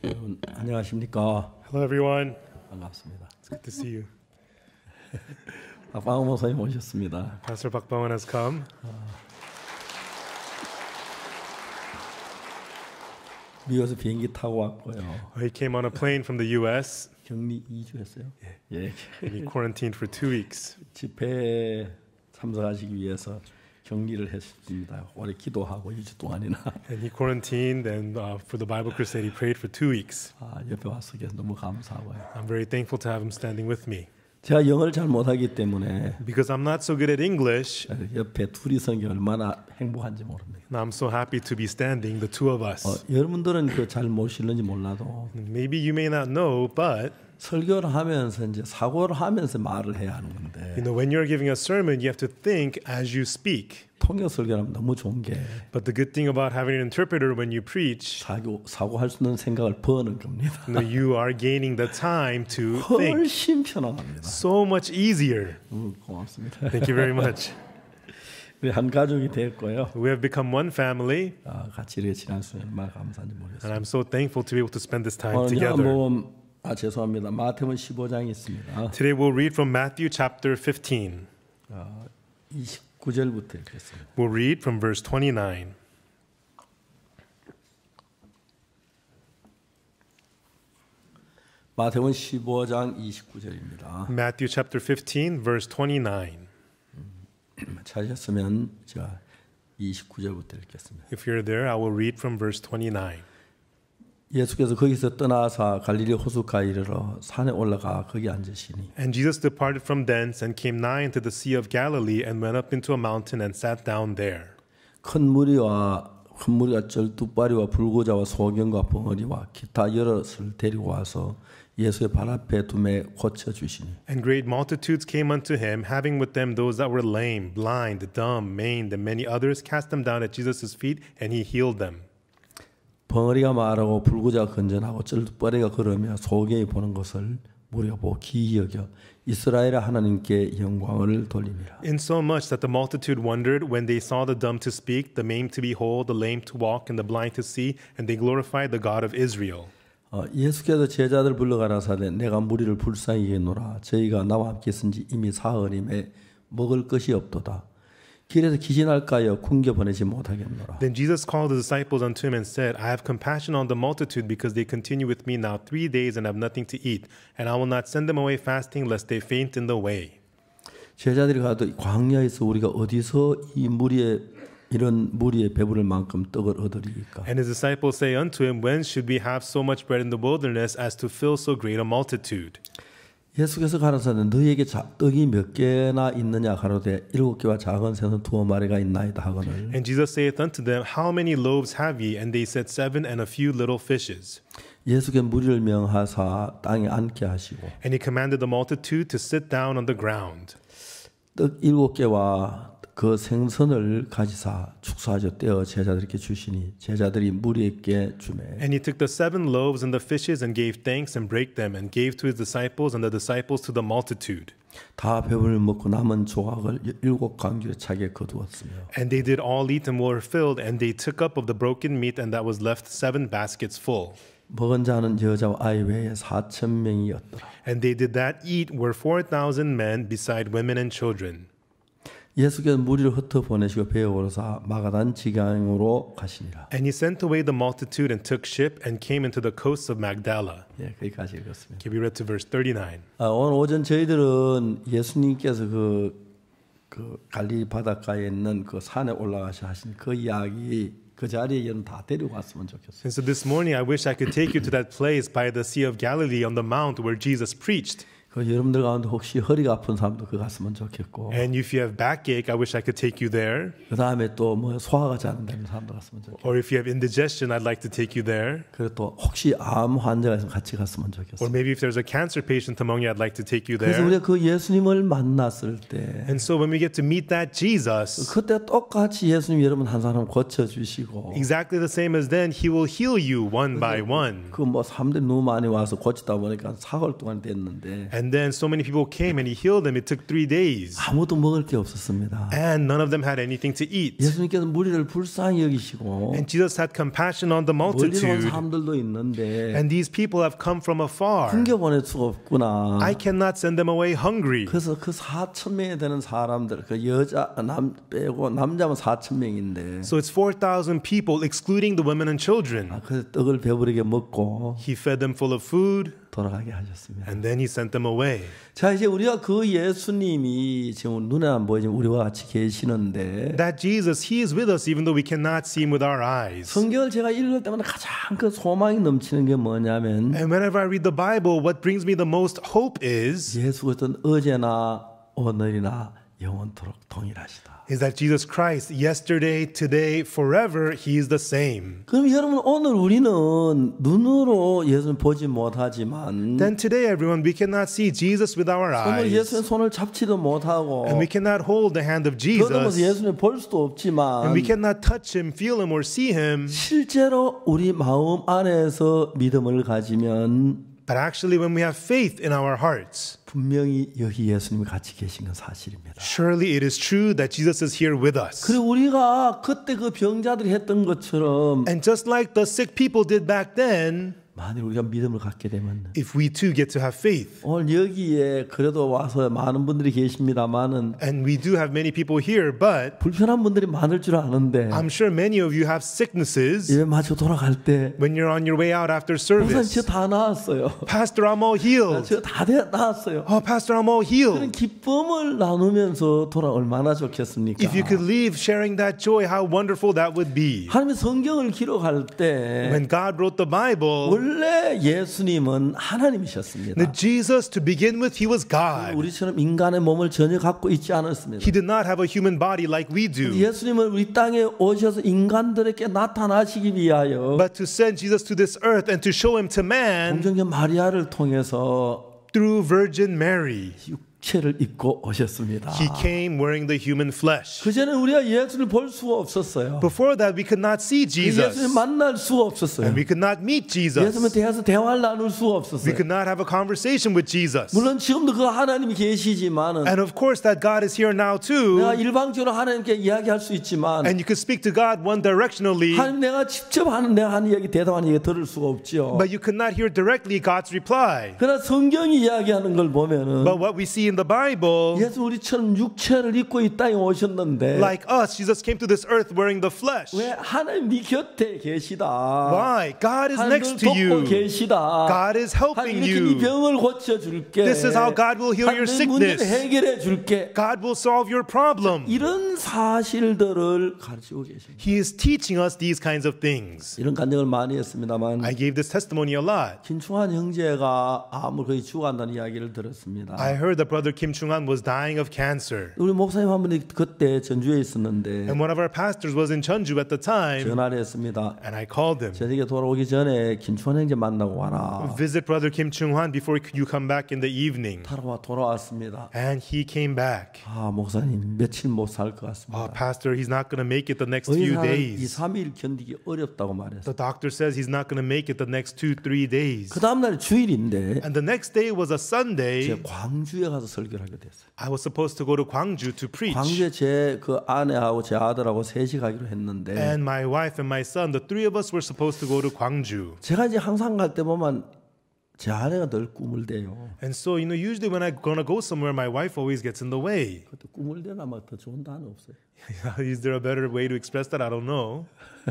여러분 안녕하십니까? Hello, everyone. 반갑습니다. It's good to see you. 박방호 목사님 오셨습니다. Pastor Pak Bawan has come. 미국에서 비행기 타고 왔고요. He came on a plane from the U.S. 격리 2주 했어요. 예. and he quarantined for 2 weeks. 집회에 참석하시기 위해서 격리를 했습니다. 오래 기도하고 2주 동안이나. And he quarantined, and for the Bible crusade, he prayed for 2 weeks. 옆에 와서 너무 감사하고요. I'm very thankful to have him standing with me. 제가 영어를 잘 못하기 때문에 Because I'm not so good at English, 옆에 둘이 서는 게 얼마나 행복한지 모릅니다. and I'm so happy to be standing, the two of us. 여러분들은 잘 모실는지 몰라도 Maybe you may not know, but 설교를 하면서 이제 사고를 하면서 말을 해야 하는 건데 when you're giving a sermon, you have to think as you speak. 통역 설교하면 너무 좋은 게 But the good thing about having an interpreter when you preach, 사고할 수 있는 생각을 버는 겁니다. you are gaining the time to think. 훨씬 편안합니다. So much easier. 고맙습니다. Thank you very much. 우리 한 가족이 됐고요. We have become one family, 같이 이렇게 지난 수에 얼마나 감사한지 and 모르겠습니다. I'm so thankful to be able to spend this time 오늘 together. 죄송합니다. 마태복음 15장이 있습니다. Today we'll read from Matthew chapter 15. 29절부터 읽겠습니다. We'll read from verse 29. 마태복음 15장 29절입니다. Matthew chapter 15, verse 29. 찾으셨으면 제가 29절부터 읽겠습니다. If you're there, I will read from verse 29. 예수께서 거기서 떠나사 갈릴리 호숫가에 이르러 산에 올라가 거기 앉으시니 And Jesus departed from thence and came nigh unto the sea of Galilee and went up into a mountain and sat down there. 큰 무리가 쩔뚝발이와 불구자와 소경과 벙어리와 기타 여럿을 데리고 와서 예수의 발 앞에 두매 고쳐 주시니 And great multitudes came unto him, having with them those that were lame, blind, dumb, maimed, and many others, cast them down at Jesus' feet, and he healed them. 벙어리가 말하고 불구자가 건전하고 쩔뚝발이가 걸으며 소경이 보는 것을 무리가 보고 기이 여겨 이스라엘 하나님께 영광을 돌리니라. Insomuch that the multitude wondered when they saw the dumb to speak, the maimed to behold, the lame to walk, and the blind to see, and they glorified the God of Israel. 예수께서 제자들 불러가라사대 내가 무리를 불쌍히 여기노라 저희가 나와 함께 있은지 이미 사흘임에 먹을 것이 없도다. 길에서 기진할까여 굶겨 보내지 못하겠노라. Then Jesus called the disciples unto him and said, I have compassion on the multitude because they continue with me now 3 days and have nothing to eat, and I will not send them away fasting lest they faint in the way. 제자들이 가도 광야에서 우리가 어디서 이런 무리에 배부를 만큼 떡을 얻으리까? And his disciples say unto him, When should we have so much bread in the wilderness as to fill so great a multitude? 예수께서 가라사대 너희에게 떡이 몇 개나 있느냐 가로되 7개와 작은 새는 2마리가 있나이다 하거늘. And Jesus saith unto them, How many loaves have ye? And they said, 7 and a few little fishes. 예수께 무리를 명하사 땅에 앉게 하시고 And he commanded the multitude to sit down on the ground. 떡 7개와 그 생선을 가지사 축사하여 떼어 제자들에게 주시니 제자들이 무리에게 주매. And he took the 7 loaves and the fishes and gave thanks and brake them and gave to his disciples and the disciples to the multitude. 다 배불리 먹고 남은 조각을 7강주에 차게 거두었으며. And they did all eat and were filled, and they took up of the broken meat and that was left 7 baskets full. 먹은 자는 여자와 아이 외에 4,000명이었더라. And they did that eat were 4,000 men beside women and children. 예수께서 무리를 흩어 보내시고 배에 오르사 마가단 지강으로 가시니라. And he sent away the multitude and took ship and came into the coasts of Magdala. 예, 거기까지 읽었습니다. Can we read to verse 39? 오늘 오전 저희들은 예수님께서 그 갈릴리 바닷가에 있는 그 산에 올라가셔 하신 그 이야기 그 자리에 여러분 다 데리고 왔으면 좋겠어요. And so this morning I wish I could take you to that place by the Sea of Galilee on the mount where Jesus preached. 그 여러분들 가운데 혹시 허리가 아픈 사람도 그 갔으면 좋겠고. And if you have backache, I wish I could take you there. 그 다음에 또 뭐 소화가 잘 안 되는 사람도 갔으면 좋겠고. Or if you have indigestion, I'd like to take you there. 그리고 또 혹시 암 환자가 있으면 같이 갔으면 Or 좋겠어요. maybe if there's a cancer patient among you, I'd like to take you 그래서 there. 우리가 그 예수님을 만났을 때 And so when we get to meet that Jesus, 그때 똑같이 예수님 여러분 한 사람 고쳐 주시고 exactly the same as then, he will heal you one by one. 그 뭐 사람들이 너무 많이 와서 고치다 보니까 4개월 동안 됐는데 And And then so many people came and he healed them. It took 3 days. 아무도 먹을 게 없었습니다. And none of them had anything to eat. 예수님께서 무리를 불쌍히 여기시고 And Jesus had compassion on the 멀리서 온 multitude. 사람들도 있는데 And these people have come from afar. 굶겨 보낼 수가 없구나. I cannot send them away hungry. 그래서 그 4천 명이 되는 사람들, 그 여자 남 빼고 남자면 4천 명인데, So it's 4,000 people, excluding the women and children. 그 떡을 배부르게 먹고 He fed them full of food, 돌아가게 하셨습니다. and then he sent them away. 자, 이제 우리가 그 예수님이 지금 눈에 안 보이지만 우리와 같이 계시는데, That Jesus, he is with us even though we cannot see him with our eyes. 성경을 제가 읽을 때마다 가장 그 소망이 넘치는 게 뭐냐면, And whenever I read the Bible, what brings me the most hope is 예수 그리스도는 어제나 오늘이나 영원토록 동일하시다. is that Jesus Christ, yesterday, today, forever, he is the same. 그럼 여러분, 오늘 우리는 눈으로 예수님 보지 못하지만 Then today, everyone, we cannot see Jesus with our 오늘 eyes. 예수님 손을 잡지도 못하고 And we cannot hold the hand of 더듬어서 Jesus. 예수님 볼 수도 없지만 And we cannot touch him, feel him, or see him. 실제로 우리 마음 안에서 믿음을 가지면 But actually, when we have faith in our hearts, 분명히 여기 예수님이 같이 계신 건 사실입니다. surely it is true that Jesus is here with us. 그리고 우리가 그때 그 병자들이 했던 것처럼 And just like the sick people did back then, 만일 우리가 믿음을 갖게 되면 if we too get to have faith, 오늘 여기에 그래도 와서 많은 분들이 계십니다만은 and we do have many people here, but 불편한 분들이 많을 줄 아는데 I'm sure many of you have sicknesses 예배 마치고 돌아갈 때 when you're on your way out after 목사님 service. 저 다 나았어요. Pastor, I'm all healed. 저 다 나았어요. Oh, Pastor, I'm all 그런 healed. 기쁨을 나누면서 돌아 얼마나 좋겠습니까? If you could leave sharing that joy, how wonderful that would be. 하나님의 성경을 기록할 때 When God wrote the Bible, 원래 예수님은 하나님이셨습니다. that Jesus, to begin with, he was God. 우리처럼 인간의 몸을 전혀 갖고 있지 않았습니다. He did not have a human body like we do. 예수님은 우리 땅에 오셔서 인간들에게 나타나시기 위하여 But to send Jesus to this earth and to show him to man 동정녀 마리아를 통해서 through Virgin Mary, 육체를 입고 오셨습니다. he came wearing the human flesh. 그전에 우리가 예수를 볼 수가 없었어요. Before that, we could not see 예수님 Jesus. 만날 수가 없었어요. And we could not meet 예수님에 Jesus. 대해서 대화를 나눌 수가 We 없었어요. could not have a conversation with Jesus. 물론 지금도 그 하나님이 계시지만은 And of course, that God is here now 내가 too. 일방적으로 하나님께 이야기할 수 있지만 And you could speak to God one directionally, 하나님 내가 직접 내가 하는 이야기 대답하는 얘기 들을 수가 없죠. but you could not hear directly God's reply. 그러나 성경이 이야기하는 걸 보면은 But what we see in the Bible, 예수 우리처럼 육체를 입고 이 땅에 오셨는데 like us, Jesus came to this earth wearing the flesh. 왜 하나님 네 곁에 계시다. Why? God is 하나님 next to 돕고 you. 계시다. God is helping 하나님 이렇게 네 you. 병을 고쳐줄게. This is how God will heal your 하나님 문제를 sickness. 해결해 줄게. God will solve your problem. 이런 사실들을 가르치고 계십니다. He is teaching us these kinds of things. 이런 간증을 많이 했습니다만 I gave this testimony a lot. 김충환 형제가 암을 거의 죽어간다는 이야기를 들었습니다. I heard that brother Kim Chung-an was dying of cancer. 우리 목사님 한 분이 그때 전주에 있었는데 And one of our pastors was in Cheonju at the time. 전화를 했습니다. And I called him. 저녁에 돌아오기 전에 김충환 형제 만나고 와라. Visit brother Kim Chung-han before you come back in the evening. 돌아왔습니다. And he came back. 아 목사님 며칠 못 살 것 Oh, 같습니다. pastor, he's not going to make it the next few 의사는 2, days. 3일 견디기 어렵다고 말했어요. The doctor says he's not going to make it the next 2-3 days. 그 다음날 주일인데 And the next day was a Sunday. 제가 광주에 가서 설교를 하게 됐어요. I was supposed to go to Gwangju to preach. 광주에 제 그 아내하고 제 아들하고 셋이 가기로 했는데 And my wife and my son, the three of us were supposed to go to Gwangju. 제가 이제 항상 갈 때 보면 제 아내가 늘 꿈을 대요. And so, usually when I'm going to go somewhere, my wife always gets in the way. 그때 꿈을 대나 막 더 좋은 단어 없어요. Is there a better way to express that? I don't know.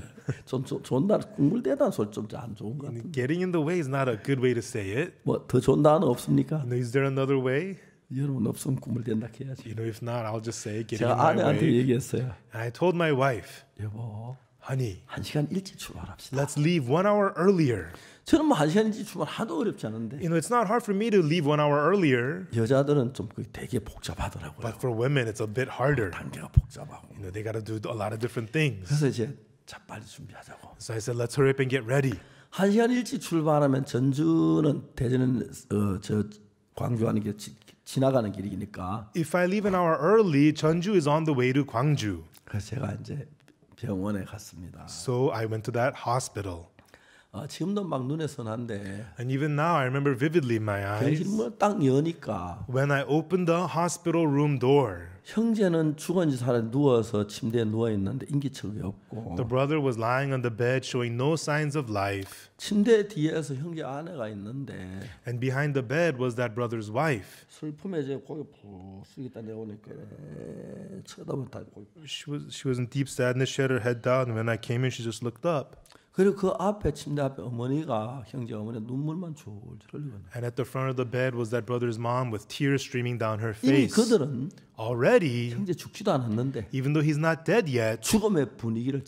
좀 좋은 단어 꿈을 대다는 소리 좀 안 좋은 것 같은데. Getting in the way is not a good way to say it. 뭐 더 좋은 단어 없습니까? Is there another way? 여러분 없으면 꿈을 댄다 해야지. If not, I'll just say getting in 제가 my 아내한테 way. 얘기했어요. And I told my wife, 여보, honey, 1시간 일찍 출발합시다. let's leave 1 hour earlier. 저는 뭐 1시간 일찍 출발 하도 어렵지 않은데 It's not hard for me to leave 1 hour earlier, 여자들은 좀 되게 복잡하더라고요. but for women, it's a bit harder. 단계가 복잡하고. They got to do a lot of different things. 그래서 이제 자 빨리 준비하자고. So I said, let's hurry up and get ready. 1시간 일찍 출발하면 전주는 대전은 저 광주 가는 게 지나가는 길이니까. If I leave an hour early, Cheonju is on the way to Gwangju. 그래서 제가 이제 병원에 갔습니다. So I went to that hospital. 지금도 막 눈에 선한데 And even now, I remember vividly in my eyes 병실문 딱 여니까 when I opened the hospital room door. 형제는 죽은 지 살아 누워서 침대에 누워 있는데 인기척이 없고 The brother was lying on the bed, showing no signs of life. 침대 뒤에서 형제 아내가 있는데 And behind the bed was that brother's wife. 슬픔에 제 고개 푹 숙이다 내오니까 쳐다보다 고개. She was in deep sadness. She had her head down. And when I came in, she just looked up. 그리고 그 앞에 침대 앞에 어머니가 형제 어머니 눈물만 줄줄 흘리고 And at the front of the bed was that brother's mom with tears streaming down her 이미 face. 그들은 Already, 형제 죽지도 않았는데 even though he's not dead yet, 죽음의 분위기를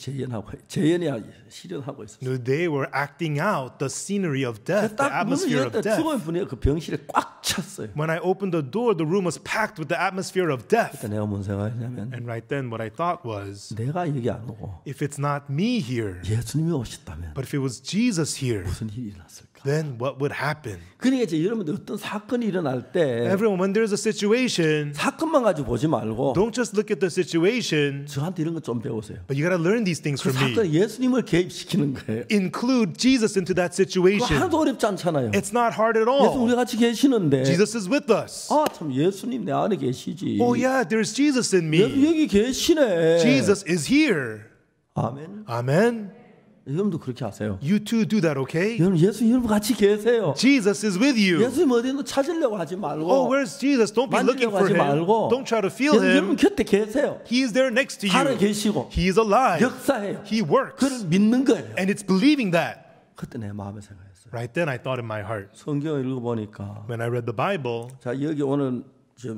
실현하고 있었어요. they were acting out the scenery of death, the 딱 문을 atmosphere 열때 of death. 죽음의 분위기가 그 병실에 꽉 찼어요. When I opened the door, the room was packed with the atmosphere of death. 그때 내가 뭔 생각했냐면 And right then, what I thought was, 내가 여기 안 오고 if it's not me here, 예수님이 오셨다면 but if it was Jesus here, 무슨 일이 일어났을까? then what would happen? 그러니까 이제 여러분들 어떤 사건이 일어날 때 Everyone, when there's a situation, 사건만 가지고 보지 말고 don't just look at the situation, 저한테 이런 거 좀 배우세요. but you got to learn these things 그 from me. 사건에 예수님을 개입시키는 거예요. Include Jesus into that 그거 situation. 하나도 어렵지 않잖아요. It's not hard at 예수 all. 우리 같이 계시는데 Jesus is with us. 아 참 예수님 내 안에 계시지. Oh yeah, there's Jesus in me. 여기 계시네. Jesus is here. 아멘. Amen. 여러분도 그렇게 하세요. You too do that, okay? 여러분 예수 여러분 같이 계세요. Jesus is with you. 예수님 어디 있는 찾으려고 하지 말고 Oh, where's Jesus? Don't be looking 만지려고 for 하지 him. 말고 Don't try to feel 여러분 him. 곁에 계세요. He is there next to 살아 you. 계시고 He is alive. 역사해요. He works. 그를 믿는 거예요. And it's believing that. 그때 내 마음에 생각했어요. Right then I thought in my heart. 성경을 읽어보니까 When I read the Bible, 자 여기 오늘 저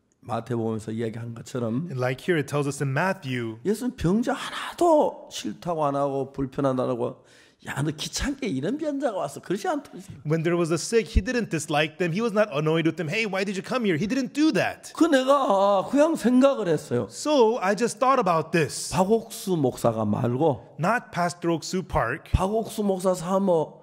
마태복음에서 이야기한 것처럼 and like here it tells us in Matthew, 예수는 병자 하나도 싫다고 안 하고 불편하다고 야 너 귀찮게 이런 병자가 왔어 그러지 않더라고요. when there was a sick, he didn't dislike them. He was not annoyed with them. Hey, why did you come here? He didn't do that. 그 내가 그냥 생각을 했어요. So I just thought about this. 박옥수 목사가 말고 Not Pastor Oksu Park, 박옥수 목사 사모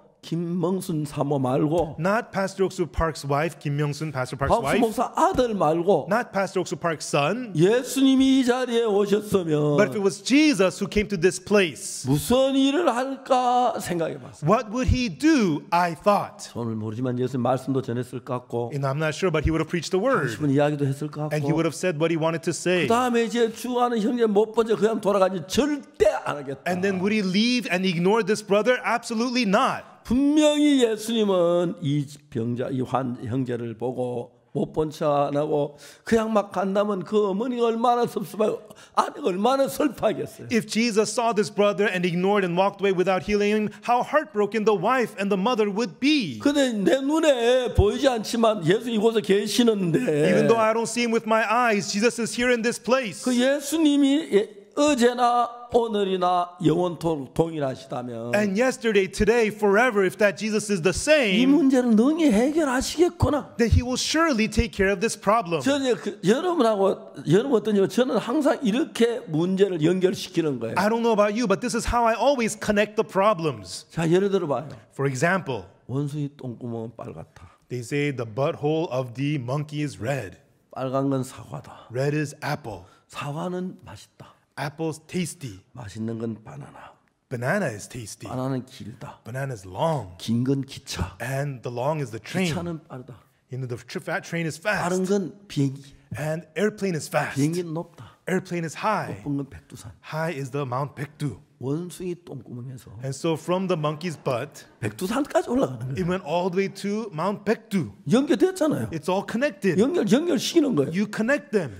김명순 사모 말고 not Pastor Oksu Park's wife, Kim Myung-sun, Pastor Park's 박옥수 wife, 목사 아들 말고 not Pastor Oksu Park's son, 예수님이 이 자리에 오셨으면 but if it was Jesus who came to this place, 무슨 일을 할까 생각해 봤어요. what would he do? I thought. 오늘 모르지만 예수님 말씀도 전했을 것 같고 And I'm not sure, but he would have preached the word. 싶은 이야기도 했을 것 And he 같고 would have said what he wanted to say. 그 다음에 이제 주하는 형제 못 본 적 그냥 돌아가지 절대 안 하겠다. And then would he leave and ignore this brother? Absolutely not. 분명히 예수님은 이 병자 이 형제를 보고 못 본 척 안 하고 그냥 막 간다면 그 어머니가 얼마나 섭섭하고 아내가 얼마나 슬퍼하겠어요. If Jesus saw this brother and ignored and walked away without healing him, how heartbroken the wife and the mother would be. 근데 내 눈에 보이지 않지만 예수 이곳에 계시는데 Even though I don't see him with my eyes, Jesus is here in this place. 그 예수님이 어제나 오늘이나 영원토록 동일하시다면 And yesterday, today, forever, if that Jesus is the 이 same, 문제를 능히 해결하시겠구나. then he will surely take care of this problem. 저는 여러분 어떠냐면 저는 항상 이렇게 문제를 연결시키는 거예요. I don't know about you, but this is how I always connect the problems. 자, 예를 들어 봐요. For example, 원숭이 똥구멍은 빨갛다. they say the butthole of the monkey is red. 빨간 건 사과다. Red is apple. 사과는 맛있다. Apple's tasty. 맛있는 건 바나나. Banana is tasty. 바나나는 길다. Banana is long. 긴 건 기차. And the long is the train. 기차는 빠르다. You know, the fat train is 빠른 fast. 건 비행기. And airplane is fast. 비행기는 높다. Airplane is high. 높은 건 백두산. High is the Mount Baekdu. 원숭이 똥구멍에서 And so from the monkey's butt, 백두산까지 올라가는 거예요. it went all the way to Mount Baekdu. 연결됐잖아요. It's all connected. 연결시키는 거예요. You connect them.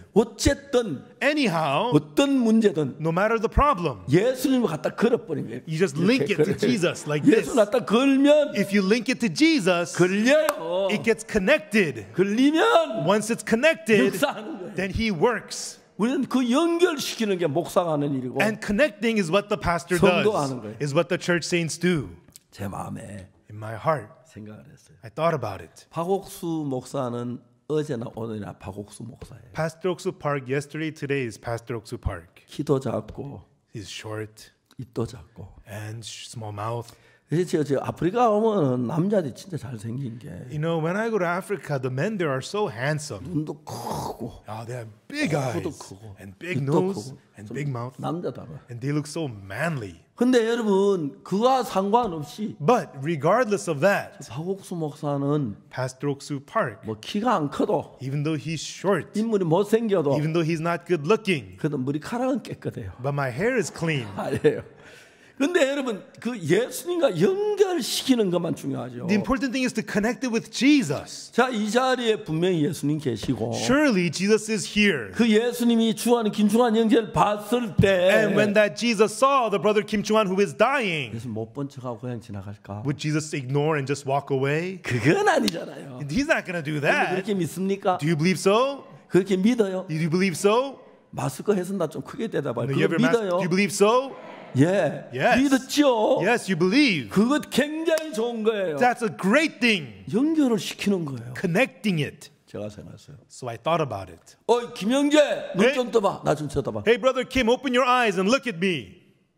어쨌든 Anyhow, 어떤 문제든 no matter the problem, 예수님을 갖다 걸어버린 거예요. you just link it to Jesus like this. 예수 갖다 걸면 If you link it to Jesus, 걸려요. it gets connected. 걸리면 Once it's connected, 역사하는 거예요. then he works. 우리는 그 연결시키는 게 목사가 하는 일이고 And connecting is what the pastor 성도하는 does, 거예요. is what the church saints do. 제 마음에 In my heart, 생각을 했어요. I thought about it. 박옥수 목사는 어제나 오늘이나 박옥수 목사예요. Pastor Oksu Park, yesterday, today is Pastor Oksu Park. 키도 작고 He's short 입도 작고. and small mouth. 그래서 저 아프리카 오면 남자들이 진짜 잘생긴 게 You know, when I go to Africa, the men there are so handsome. 눈도 크고 Oh, they have big 코도 eyes 크고 and big 입도 nose 크고 and 좀 big mouth. 남자다워. And they look so manly. 근데 여러분 그와 상관없이 But regardless of that, 박옥수 목사는 Pastor Oksu Park, 뭐 키가 안 커도 even though he's short, 인물이 못생겨도 even though he's not good looking, 그래도 머리카락은 깨끗해요. but my hair is clean. 아니에요. 근데 여러분 그 예수님과 연결시키는 것만 중요하죠. The important thing is to connect it with Jesus. 자, 이 자리에 분명히 예수님 계시고 Surely Jesus is here. 그 예수님이 주하는 김충환 형제를 봤을 때 And when that Jesus saw the brother Kim Chung-han who is dying, 예수 못 본 척하고 그냥 지나갈까? would Jesus ignore and just walk away? 그건 아니잖아요. He's not going to do 근데 that. 그렇게 믿습니까? Do you believe so? 그렇게 믿어요? Do you believe so? 마스크 했습니다. 좀 크게 대답해요. Do you 그거 ever 믿어요? do you believe so? 예, Yes. 믿었죠. Yes, you believe. 그것 굉장히 좋은 거예요. That's a great thing. 연결을 시키는 거예요. Connecting it. 제가 생각했어요. So I thought about it. 김영재, 눈 네? 좀 떠봐. 나 좀 쳐다봐. Hey, brother Kim, open your eyes and look at me.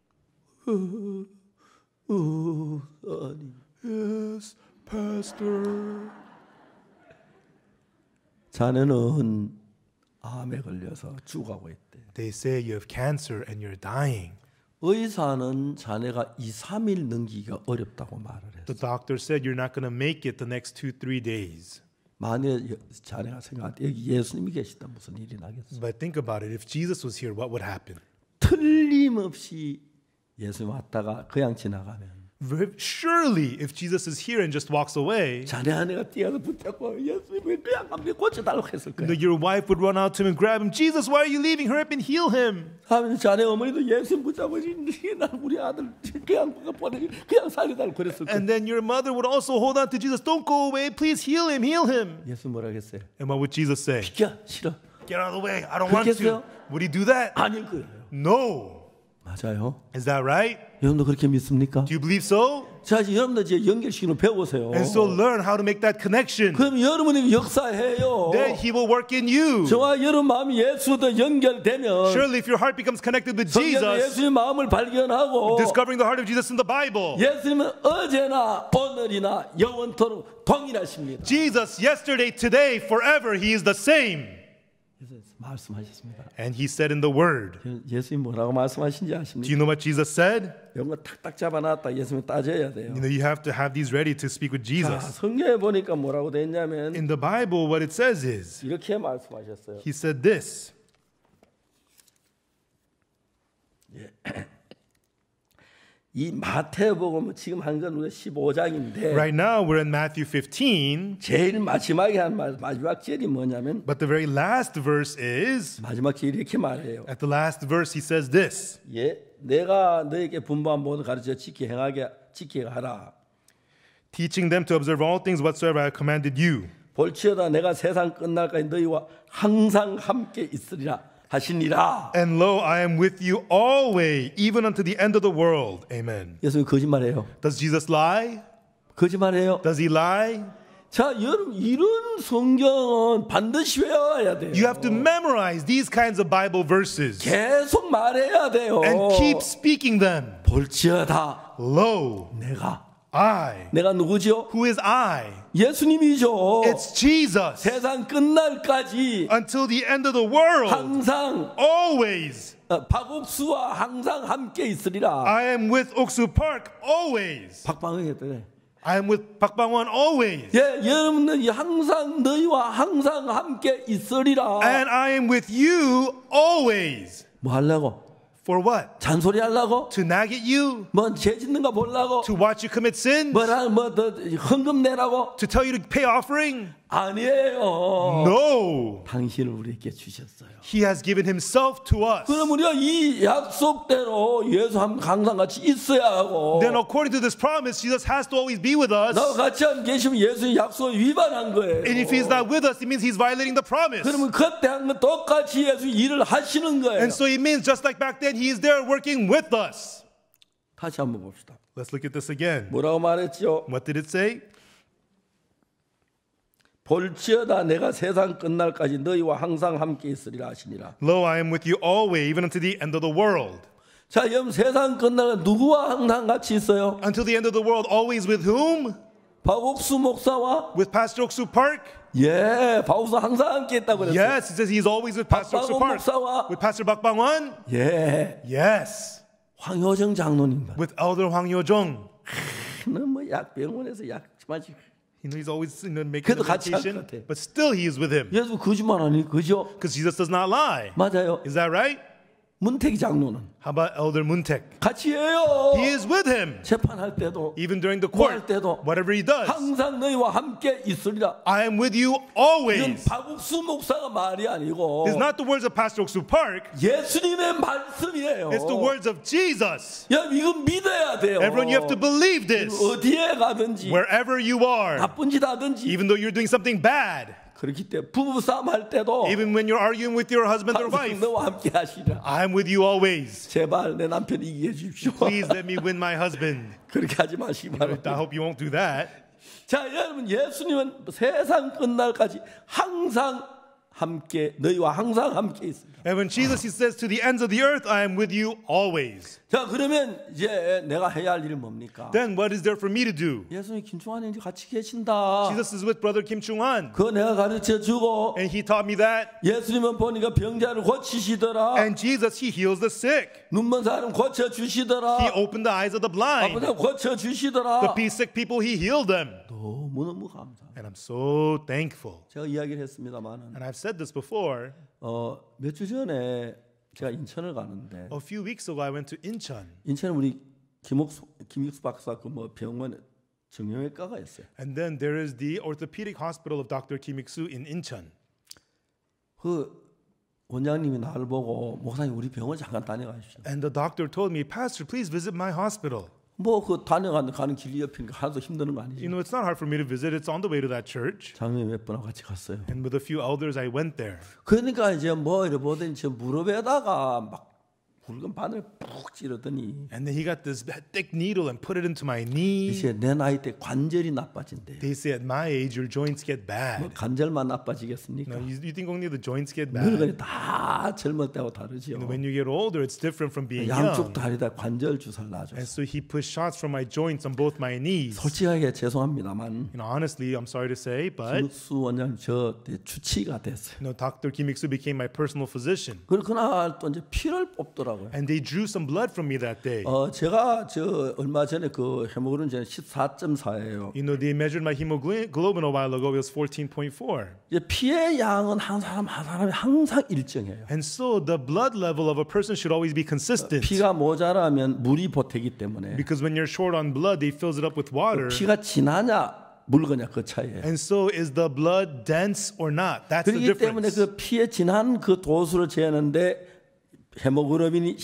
아니. Yes, Pastor. 자네는 암에 걸려서 죽어가고 있대. They say you have cancer and you're dying. 의사는 자네가 2, 3일 넘기기가 어렵다고 말을 했어. The doctor said you're not going to make it the next 2-3 days. 만약 자네가 생각할 때 여기 예수님이 계시다 무슨 일이 나겠어? But think about it. If Jesus was here, what would happen? 틀림없이 예수님 왔다가 그냥 지나가면 Surely, if Jesus is here and just walks away, 자네 아내가 뛰어서 붙잡고 예수님이 그냥 감기 고쳐달라고 했을 거야. your wife would run out to him and grab him. Jesus, why are you leaving? Hurry up and heal him. 하면 자네 어머니도 예수님 붙잡고 난 우리 아들 그냥 보내 그냥 살리달라고 그랬을 거야. And then your mother would also hold on to Jesus. Don't go away. Please heal him. Heal him. 예수 뭐라 했어요? And what would Jesus say? 비켜 싫어. Get out of the way. I don't want to. 그렇겠어요? Would he do that? 아닐 거예요. No. 맞아요. Is that right? 여러분도 그렇게 믿습니까? Do you believe so? 자, 이제 여러분들 이제 연결시키는 배우세요. And so learn how to make that connection. 그럼 여러분이 역사해요. Then he will work in you. 저와 여러분 마음이 예수도 연결되면 Surely if your heart becomes connected with 성경에 Jesus, 예수님 마음을 발견하고 discovering the heart of Jesus in the Bible. 예수님은 어제나 오늘이나 영원토록 동일하십니다. Jesus, yesterday, today, forever, he is the same. 말씀하셨습니다. And he said in the word. 예수님 뭐라고 말씀하신지 Do 아십니까? you know what Jesus said? 이런 거 탁탁 잡아놨다 예수님 따져야 돼요. You know, you have to have these ready to speak with 자, Jesus. 성경에 보니까 뭐라고 돼 있냐면 In the Bible, what it says is, 이렇게 말씀하셨어요. he said this. 이 마태복음 지금 한 건 우리가 15장인데 Right now, we're in Matthew 15, 제일 마지막에 한 마지막 절이 뭐냐면 but the very last verse is, 마지막 절이 이렇게 말해요. at the last verse, he says this. 예, 내가 너에게 분부한 모든 가르쳐 지키게 하라. Teaching them to observe all things whatsoever I have commanded you. 볼지어다 내가 세상 끝날까지 너희와 항상 함께 있으리라 하시니라. And lo, I am with you always, even unto the end of the world. Amen. 예수님 거짓말해요. Does Jesus lie? 거짓말해요. Does he lie? 자, 여러분 이런 성경은 반드시 외워야 돼요. You have to memorize these kinds of Bible verses 계속 말해야 돼요. and keep speaking them. 볼지어다 Lo, 내가 누구죠? who is I? 예수님이죠. It's Jesus. 세상 끝날까지 Until the end of the world, 항상 always. 박옥수와 항상 함께 있으리라. I am with Oksu Park always. 박방흥 했더래. I am with Pak Bang-won always. 예, 여러분들이 항상 너희와 항상 함께 있으리라. And I am with you always. 뭐 하려고? For what? 잔소리 하려고? To nag at you? 뭐 죄 짓는가 보려고? To watch you commit sin? 뭐더 헌금 내라고? To tell you to pay offering? 아니에요. No. 당신을 우리에게 주셨어요. He has given himself to us. 그럼 우리가 이 약속대로 예수 항상 같이 있어야 하고 Then according to this promise, Jesus has to always be with us. 나와 같이 안 계시면 예수의 약속을 위반한 거예요. And if he's not with us, it means he's violating the promise. 그러면 그때 한 건 똑같이 예수 일을 하시는 거예요. And so it means just like back then, he is there working with us. 다시 한번 봅시다. Let's look at this again. 뭐라고 말했죠? What did it say? 볼지어다 내가 세상 끝날까지 너희와 항상 함께 있으리라 하시니라. Lo, I am with you always, even unto the end of the world. 자, 여러분 세상 끝날 누구와 항상 같이 있어요? Until the end of the world, always with whom? 박옥수 목사와 With Pastor Oksu Park? 예, 박옥수 항상 함께 있다고 그랬어요. Yes, it says he's always with Pastor Oksu 박방원 Park. 목사와 With Pastor Bak Bang-won? 예, Yes. 황효정 장로님과 with Elder Hwang Yo-jung. 너뭐 약 병원에서 약 마시고 He's always making 그래도 the 같이 할 것 medication, 같아. but still he is with him 예수 거짓말 아니 그죠? because Jesus does not lie. 맞아요. Is that right? 문태기 장로는 How about Elder Muntek? 같이 해요. He is with him 재판할 때도 even during the 뭐 할 court. 때도 Whatever he does, 항상 너희와 함께 있으리라. I am with you 이건 always. 박욱수 목사가 말이 아니고 It's not the words of Pastor Oksu Park. 예수님의 말씀이에요. It's the words of Jesus. 야, 이건 믿어야 돼요. Everyone, you have to believe this. 어디에 가든지 Wherever you are, 나쁜 짓 하든지 even though you're doing something bad, 그렇기 때문에 부부 싸움 할 때도 even when you're arguing with your husband or 항상 wife, 너와 함께 하시라. I'm with you always. 제발 내 남편 이기게 해주십시오. Please let me win my husband. 그렇게 하지 마시기 I 바랍니다. hope you won't do that. 자, 여러분, 예수님은 세상 끝날까지 항상 함께 너희와 항상 함께 있습니다. And when Jesus, he says, to the ends of the earth, I am with you always. 자, 그러면 이제 내가 해야 할 일은 뭡니까? Then what is there for me to do? 예수님 김충환이 이제 같이 계신다. Jesus is with Brother Kim Chung-han. 그거 내가 가르쳐 주고 And he taught me that. 예수님은 보니까 병자를 고치시더라. And Jesus, he heals the sick. 눈먼 사람 고쳐 He 주시더라. opened the eyes of the blind. 아버지 고쳐 The 주시더라. sick people, he healed them. 너무너무 감사. And I'm so thankful. 제가 이야기를 했습니다만은 And I've said this before. 몇 주 전에 제가 인천을 가는데 A few weeks ago, I went to Incheon. 인천에 우리 김익수 박사 그 뭐 병원 정형외과가 있어요. And then there is the orthopedic hospital of Dr. Kim Ik-soo in Incheon. 그 원장님이 나를 보고 목사님 우리 병원 잠깐 다녀가십시오. And the doctor told me, Pastor, please visit my hospital. 뭐 그 가는 길 옆이니까 하나도 힘드는 거 You 아니지. know, it's not hard for me to visit. It's on the way to that church. 장로님 몇 분하고 같이 갔어요. And with a few elders, I went there. 그러니까 이제 뭐 이래 보더니 저 무릎에다가 막 굵은 바늘 푹 찌르더니 And then he got this thick needle and put it into my knee. 이제 내 나이 때 관절이 나빠진대. They say at my age, your joints get 뭐 bad. 관절만 No, 나빠지겠습니까? you think only the joints get bad? 늙은이 다 젊을 때하고 다르지요. When you get older, it's different from being 양쪽 young. 다리다 관절 주사를 놔줬어. And so he pushed shots from my joints on both my knees. 솔직하게 죄송합니다만 You know, honestly, I'm sorry to say, but 김익수 원장 저 주치가 됐어요. Dr. Kim Ik-soo became my personal physician. 그리고 그날 또 이제 피를 뽑더라고요. And they drew some blood from me that day. 제가 저 얼마 전에 그 헤모그린 전 14.4예요. You know, they measured my hemoglobin a while ago. It was 14.4. 이제 피의 양은 한 사람이 항상 일정해요. And so the blood level of a person should always be consistent. 피가 모자라면 물이 보태기 때문에 Because when you're short on blood, they fills it up with water. 피가 진하냐 묽으냐 그 차이예요. And so is the blood dense or not? That's the 그렇기 때문에 difference. 그 피에 진한 그 도수를 재는데 헤모글로빈이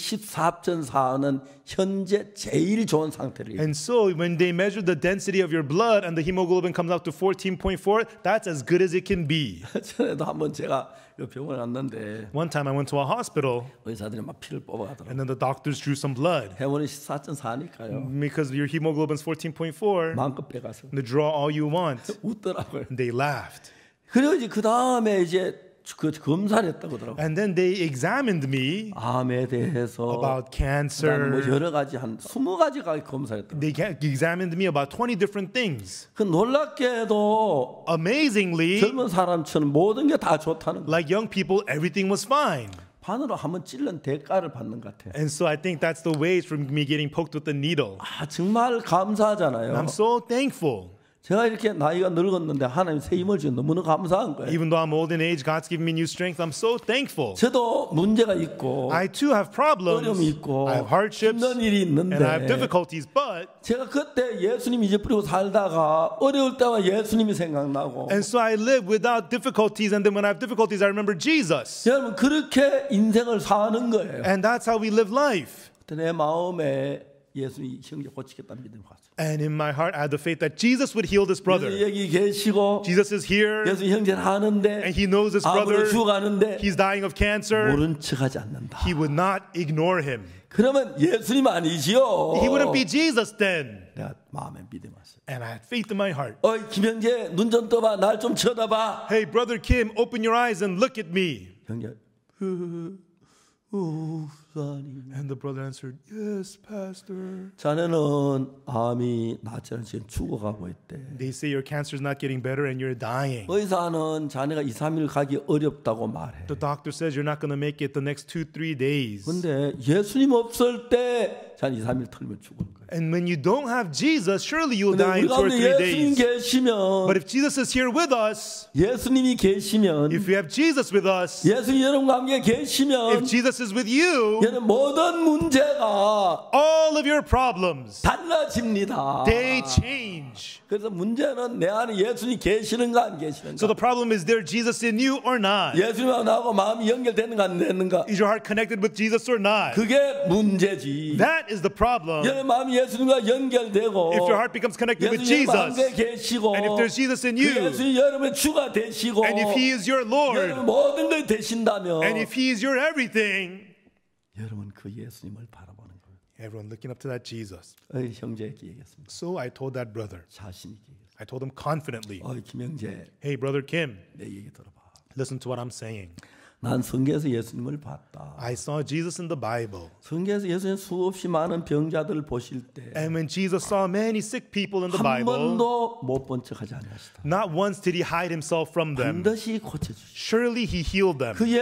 14.4는 현재 제일 좋은 상태를. And so when they measure the density of your blood and the hemoglobin comes out to 14.4, that's as good as it can be. 전에도 한번 제가 병원에 갔는데 One time I went to a hospital 의사들이 막 피를 뽑아가더라고요. and then the doctors drew some blood. 헤모는 14.4니까요. Because your hemoglobin's 14.4, 마음껏 빼가서 they draw all you want. 웃더라고요. And they laughed. 그리고 이제 그 다음에 이제 그 검사를 했다고 하더라고요. And then they examined me 암에 대해서 about 그다음에 뭐 cancer. 여러 가지 한 20가지가 검사했다. They examined me about 20 different things. 그 놀랍게도 Amazingly, 젊은 사람처럼 모든 게 다 좋다는 거. like young people, everything was fine. 바늘로 한번 찔른 대가를 받는 것 같아. And so I think that's the ways from me getting poked with the needle. 정말 감사하잖아요. I'm so thankful. 제가 이렇게 나이가 늙었는데 하나님 새 힘을 주셔서 너무나 감사한 거예요. Even though I'm old in age, God's given me new strength. I'm so thankful. 저도 문제가 있고 I too have problems. 어려움이 있고 I have hardships 힘든 일이 있는데 and I have difficulties, but 제가 그때 예수님 잊어버리고 살다가 어려울 때와 예수님이 생각나고 and so I live without difficulties, and then when I have difficulties, I remember Jesus. 여러분 그렇게 인생을 사는 거예요. And that's how we live life. 그때 내 마음에 예수님 형제 고치겠다는 믿음이 갔어요. And in my heart, I had the faith that Jesus would heal this brother. 예수 여기 계시고 Jesus is here, 예수 형제는 하는데 and he knows this 아무도 brother. 죽어가는데 He's dying of cancer. 모른 척하지 않는다. He would not ignore him. 그러면 예수님 아니지요? He wouldn't be Jesus then. 내가 마음에 믿음이 왔어요. And I had faith in my heart. 어이 김형제 눈 좀 떠봐. 날 좀 쳐다봐. Hey, brother Kim, open your eyes and look at me. 형제 목사님. And the brother answered, yes, pastor. 자네는 암이 낫지 않아 지금 죽어가고 있대. They say your cancer is not getting better and you're dying. 의사는 자네가 2, 3일 가기 어렵다고 말해. The doctor says you're not going to make it the next 2-3 days. 근데 예수님 없을 때 자네 2, 3일 털면 죽을 거야. And when you don't have Jesus, surely you'll 근데 die in 우리 2 or 가운데 3 예수님 days. 계시면 But if Jesus is here with us, 예수님이 계시면 if we have Jesus with us, 예수님 여러분과 함께 if 계시면 Jesus is with you, 여러분 모든 문제가 all of your problems, 달라집니다. they change. 그래서 문제는 내 안에 예수님 계시는가 안 계시는가. So the problem is there Jesus in you or not? 예수님하고 나하고 마음이 연결되는가 안 되는가. Is your heart connected with Jesus or not? 그게 문제지. That is the problem. 여러분 마음이 예수님과 연결되고 If your heart becomes connected with 예수님 마음에 Jesus, 계시고 and if there's Jesus in 그 you, 예수님 여러분의 주가 되시고 and if He is your 여러분 Lord, 모든 걸 되신다면 and if He is your everything, 여러분 그 예수님을 바라보는 거예요. everyone looking up to that Jesus. 형제에게 얘기했습니다. So I told that brother, 자신 있게 얘기했습니다. I told him confidently, 김영재 hey, brother Kim, 내 얘기 들어봐. listen to what I'm saying. 난 성경에서 예수님을 봤다. I saw Jesus in the Bible. 성경에서 예수님 수없이 많은 병자들을 보실 때 And when Jesus saw many sick people in the 한 Bible, 번도 못 본 척하지 않으시다. not once did He hide Himself from them. 반드시 고쳐주시오. Surely He healed them. 그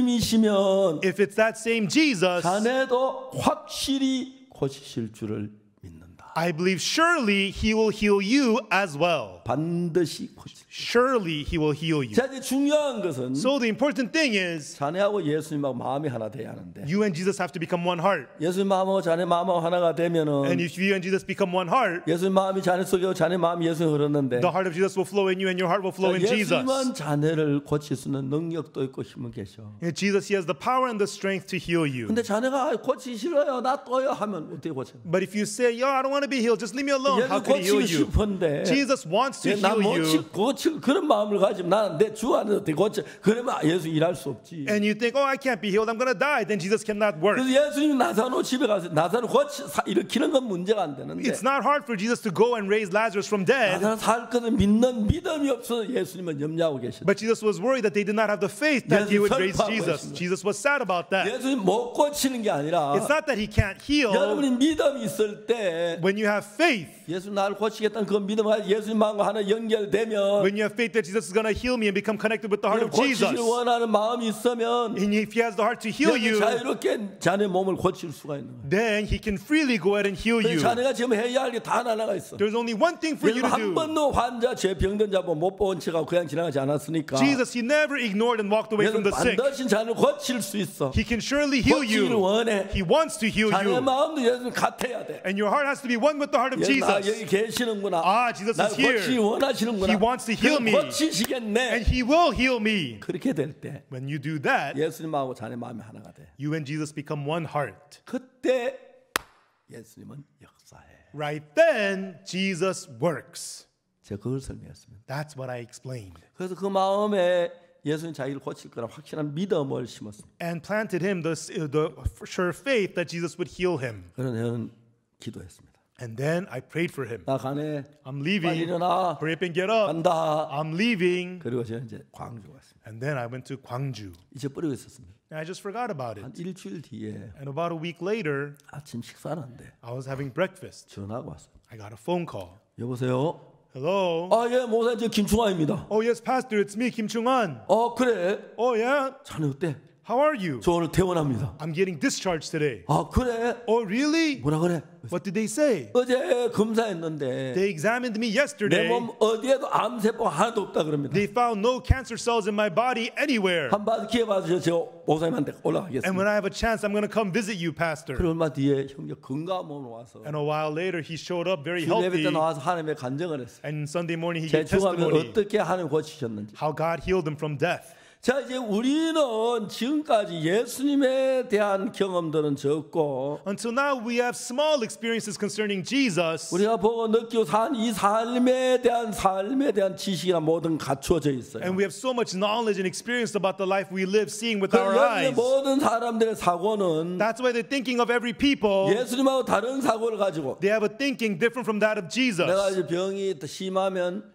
예수님이시면 If it's that same Jesus, 자네도 확실히 고치실 줄을 믿는다. I believe surely He will heal you as well. 반드시 고치실. Surely He will heal you. 자, 이제 중요한 것은 So the important thing is, 자네하고 예수님하고 마음이 하나 돼야 하는데 you and Jesus have to become one heart. 예수님 마음하고 자네 마음하고 하나가 And 되면은 if you and Jesus become one heart, 예수님 마음이 자네 속에 자네 마음이 예수님 흐르는데 the heart of Jesus will flow in you and your heart will flow in Jesus. 예수님은 자네를 고칠 수 있는 능력도 있고 힘은 계셔. And Jesus, He has the power and the strength to heal you. 근데 자네가 고치시려요 나 또요 하면 어떻게 고쳐? But if you say, yo, I don't want to be healed, just leave me alone, how 예수 could He heal 고치고 you? 싶은데 Jesus wants to heal you. 고칠 그런 마음을 가지면 나는 내 주 안에서 어떻게 고쳐? 그러면 예수 일할 수 없지. And you think, oh, I can't be healed, I'm going to die. Then Jesus cannot work. 그래서 예수님이 나사로 집에 가서 나사로 일으키는 건 문제가 안 되는데 It's not hard for Jesus to go and raise Lazarus from dead. 나사로 살 것을 믿는 믿음이 없어서 예수님은 염려하고 계셨다. But Jesus was worried that they did not have the faith that He would raise Jesus. Jesus was sad about that. 예수님 못 고치는 게 아니라 It's not that He can't heal. 여러분이 믿음이 있을 때 When you have faith, 예수 나를 고치겠다는 그 믿음과 예수님 마음과 하나 연결되면 when you have faith that Jesus is going to heal me and become connected with the heart of 고치길 Jesus, 원하는 마음이 있으면 and if He has the heart to heal you, 자유롭게 자네 몸을 고칠 수가 있는 거예요. then He can freely go ahead and heal you. 자네가 지금 해야 할 게 다 하나가 있어. There's only one thing for you to 한 do. 번도 환자 죄 병든 자 못 본 척하고 그냥 지나가지 않았으니까 Jesus, He never ignored and walked away from the sick. 반드시 자네를 고칠 수 있어. He can surely heal 고치기를 you. 원해. He wants to heal 자네 you. 마음도 예수님 같아야 돼. And your heart has to be one with the heart of 나 여기 Jesus. 계시는구나. Ah, Jesus 날 is here. 고치기 원하시는구나. He wants to heal me. 고치시겠네. And He will heal me. 그렇게 될 때 When you do that, 예수님하고 자네 마음이 하나가 돼. you and Jesus become one heart. 그때 예수님은 역사해. Right then, Jesus works. 제가 그걸 설명했습니다. That's what I explained. 그래서 그 마음에 예수님 자기를 고칠 거라 확실한 믿음을 심었습니다. And planted him the sure faith that Jesus would heal him. 그래서 저는 기도했습니다. And then I prayed for him. 나 가네. I'm 빨리 leaving. 일어나. Hurry up and get up. 간다. I'm leaving. 그리고 저는 이제 광주 갔습니다. And then I went to Gwangju. 잊어버리고 있었습니다. And I just forgot about 한 it. 일주일 뒤에 And about a week later, 아침 식사하는데 I was having breakfast. 전화가 왔어요. I got a phone call. 여보세요? Hello? 예, 목사님, 저 김충환입니다. Oh, yes, Pastor, it's me, Kim Chung-an. 그래? Oh, yeah? 자네 어때? How are you? 저 오늘 퇴원합니다. I'm getting discharged today. 그래? Oh, really? 뭐라 그래? What did they say? 어제 검사했는데 They examined me 내 yesterday. 몸 어디에도 암세포가 하나도 없다 그럽니다. They found no cancer cells in my body anywhere. 한번 기회 받으셔서 저 목사님한테 And 올라가겠습니다. when I have a chance, I'm going to come visit you, Pastor. 그리고 얼마 뒤에 형제 건강한 몸으로 와서 And a while later, he showed up very 주일 예배 때 healthy. 나와서 하나님의 간증을 했어요. And Sunday morning, he 제 gave 죽음을 testimony 어떻게 하나님 고치셨는지. how God healed him from death. 자, 이제 우리는 지금까지 예수님에 대한 경험들은 적고 Until now, we have small experiences concerning Jesus. 우리가 보고 느끼고 산 이 삶에 대한 지식이나 모든 갖추어져 있어요. And we have so much knowledge and experience about the life we live, seeing with our 여기 eyes. 모든 사람들의 사고는 That's why they're thinking of every people. 예수님하고 다른 사고를 가지고 They have a thinking different from that of 내가 Jesus. 이제 병이 더 심하면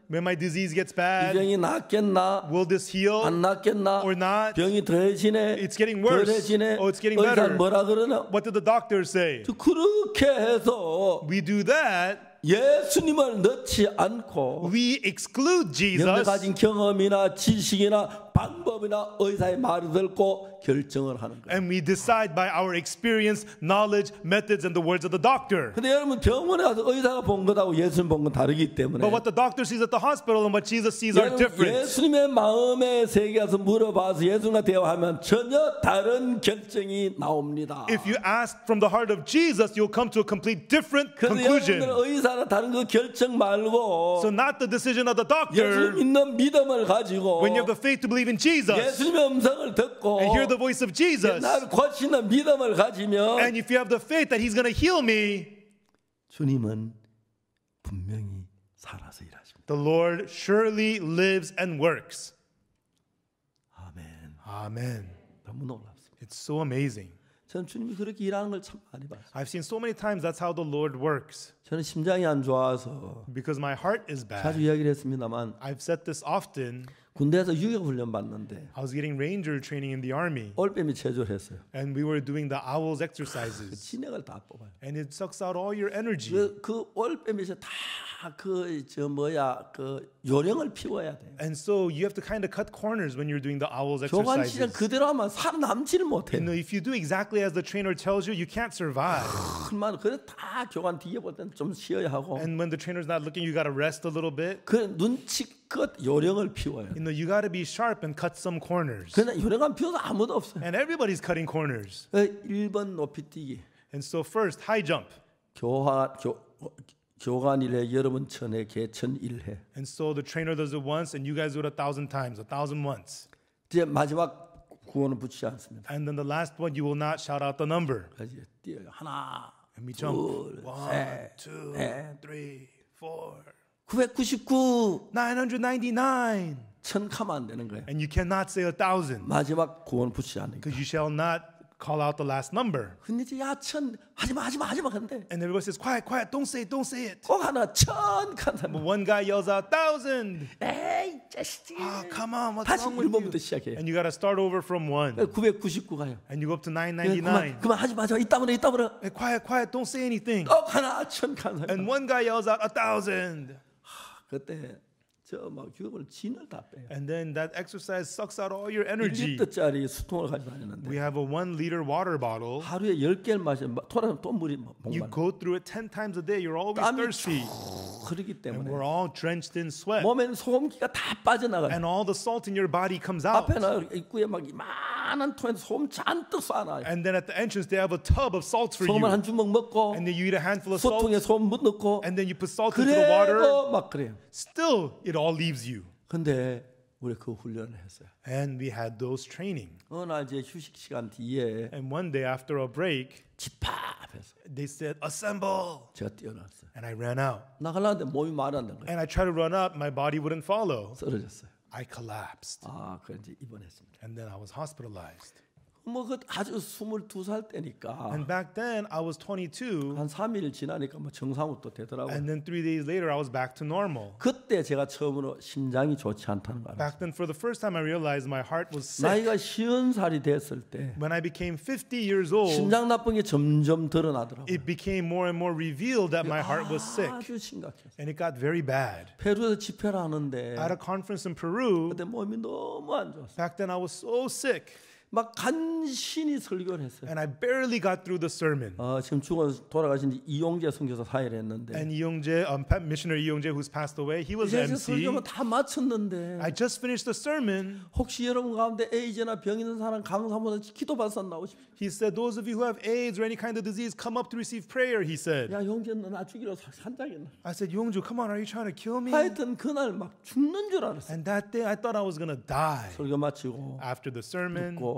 when my disease gets 이 bad, 병이 낫겠나? will this heal 안 낫겠나? or not? 병이 더해지네? It's getting worse. 덜해지네? Oh, it's getting 의사는 better. 뭐라 그러나? What did the doctors say? 그렇게 해서 We do that. 예수님을 넣지 않고 We exclude 내가 Jesus 가진 경험이나 지식이나 방법이나 의사의 말을 듣고 결정을 하는 거예요. and we decide by our experience, knowledge, methods, and the words of the doctor. 근데 여러분 병원에 가서 의사가 본 것하고 예수님 본 건 다르기 때문에 But what the doctor sees at the hospital and what Jesus sees are 여러분 different. 예수님의 마음의 세계에 가서 물어봐서 예수님과 대화하면 전혀 다른 결정이 나옵니다. If you ask from the heart of Jesus, you'll come to a complete different 그래서 conclusion. 여러분들 의사나 다른 그 결정 말고 So not the decision of the 예수님 doctor. 믿는 믿음을 가지고 When you have the faith to believe in Jesus 예수님의 음성을 듣고 and hear the voice of Jesus, 나를 고치는 믿음을 가지면 and if you have the faith that He's going to heal me, 주님은 분명히 살아서 일하십니다. the Lord surely lives and works. 아멘. Amen. 너무 놀랍습니다. It's so amazing. 저는 주님이 그렇게 일하는 걸 참 많이 봤어요. I've seen so many times that's how the Lord works. 저는 심장이 안 좋아서 Because my heart is 자주 bad. 이야기를 했습니다만 I've said this often. 군대에서 유격 훈련 받는데 I was getting ranger training in the army, 올빼미 체조를 했어요. and we were doing the owls exercises, 진액을 다 뽑아요. and it sucks out all your energy. 그 올빼미에서 다그 요령을 피워야 돼요. And so you have to kind of cut corners when you're doing the owls 교관 시절 exercises. 그대로 하면 살아남지를 못해요. And if you do exactly as the trainer tells you, you can't survive. 얼마나 그래 다 교관 뒤에 볼 때는 좀 쉬어야 하고 And when the trainer's not looking, you got to rest a little bit. 그 눈치껏 요령을 피워요. You got to be sharp and cut some corners. 그러나 요령만 피워도 아무도 없어요. And everybody's cutting corners. 1번 높이뛰기. And so first, high jump. 교관 1회 여러분 1000회 개천 1회. And so the trainer does it once, and you guys do it 1,000 times, 1,000 once. 이제 마지막 구호는 붙이지 않습니다. And then the last one, you will not shout out the number. 이제 뛰어요. 하나, And we jump. 둘, 1, 셋, 2, 넷, 3, 4, 999. 999. 1000 가면 안 되는 거예요. And you cannot say 1,000 마지막 구호는 붙이지 않으니까. because you shall not call out the last number. 근데 이제 야 1000 하지마 근데 And everybody says, quiet, quiet, don't say it. 꼭 하나 1000 간 사람. But one guy yells out 1,000. 에이 자식이. Oh, come on, what's 다시 wrong with 1번부터 you? 시작해요. And you got to start over from 1. 999 가요. And you go up to 그만 999. 하지마 이따 보내. Hey, quiet, don't say anything. 꼭 하나 1000 간 사람. And one guy yells out 1,000. 그때 저 막 교육을 진을 다 빼요. And then that exercise sucks out all your energy. 1리터짜리 수통을 가지고 다니는데 We have a 1-liter water bottle. 하루에 10개를 마시면 돌아가면 또 물이 You 목마르. go through it 10 times a day. You're always 땀이 thirsty. 흐르기 And 때문에 we're all drenched in sweat. 몸에는 소금기가 다 빠져나가요. And all the salt in your body comes out. 앞에는 입구에 막 이만한 통에서 소금 잔뜩 쏴놔요. And then at the entrance, they have a tub of salt for 소금을 you. 한 주먹 먹고 And then you eat a handful of salt. 소통에 소금 넣고 And then you put salt into the water. 그래도 막 그래요. Still, it all leaves you. 근데 우리 그 훈련을 했어요. And we had those training. 어느 날 이제 휴식 시간 뒤에 And one day after a break, 집합해서 they said, assemble. 제가 뛰어났어요. And I ran out. 나가려는데 몸이 말이 안 되는 거예요. And I tried to run up. My body wouldn't follow. 쓰러졌어요. I collapsed. 아, 그래 이제 입원했습니다. And then I was hospitalized. 뭐 그 아주 22살 때니까 And back then, I was 22. 한 3일 지나니까 뭐 정상으로 또 되더라고요. And then 3 days later, I was back to normal. 그때 제가 처음으로 심장이 좋지 않다는 거 알았어요. Back then, for the first time, I realized my heart was sick. 나이가 50살이 됐을 때 When I became 50 years old, 심장 나쁜 게 점점 드러나더라고요. it became more and more revealed that my heart was sick. 아주 심각했어요. And it got very bad. 페루에서 집회를 하는데 At a conference in Peru, 그때 몸이 너무 안 좋았어요. back then I was so sick. 막 간신히 설교를 했어요. And I barely got through the sermon. 지금 돌아가신 이용재 선교사 사회를 했는데 And Yongjae, missionary Yongjae, who's passed away, he was the 이제 MC. 설교만 다 마쳤는데 I just finished the sermon. 혹시 여러분 가운데 에이즈나 병 있는 사람 강사보다 기도받아서 나오십시오. He said, those of you who have AIDS or any kind of disease, come up to receive prayer, he said. 야 용재 너 나 죽이러 산다겠나. I said, Yongju, come on, are you trying to kill me? 하여튼 그날 막 죽는 줄 알았어요. And that day, I thought I was going to die. 설교 마치고 After the sermon, 듣고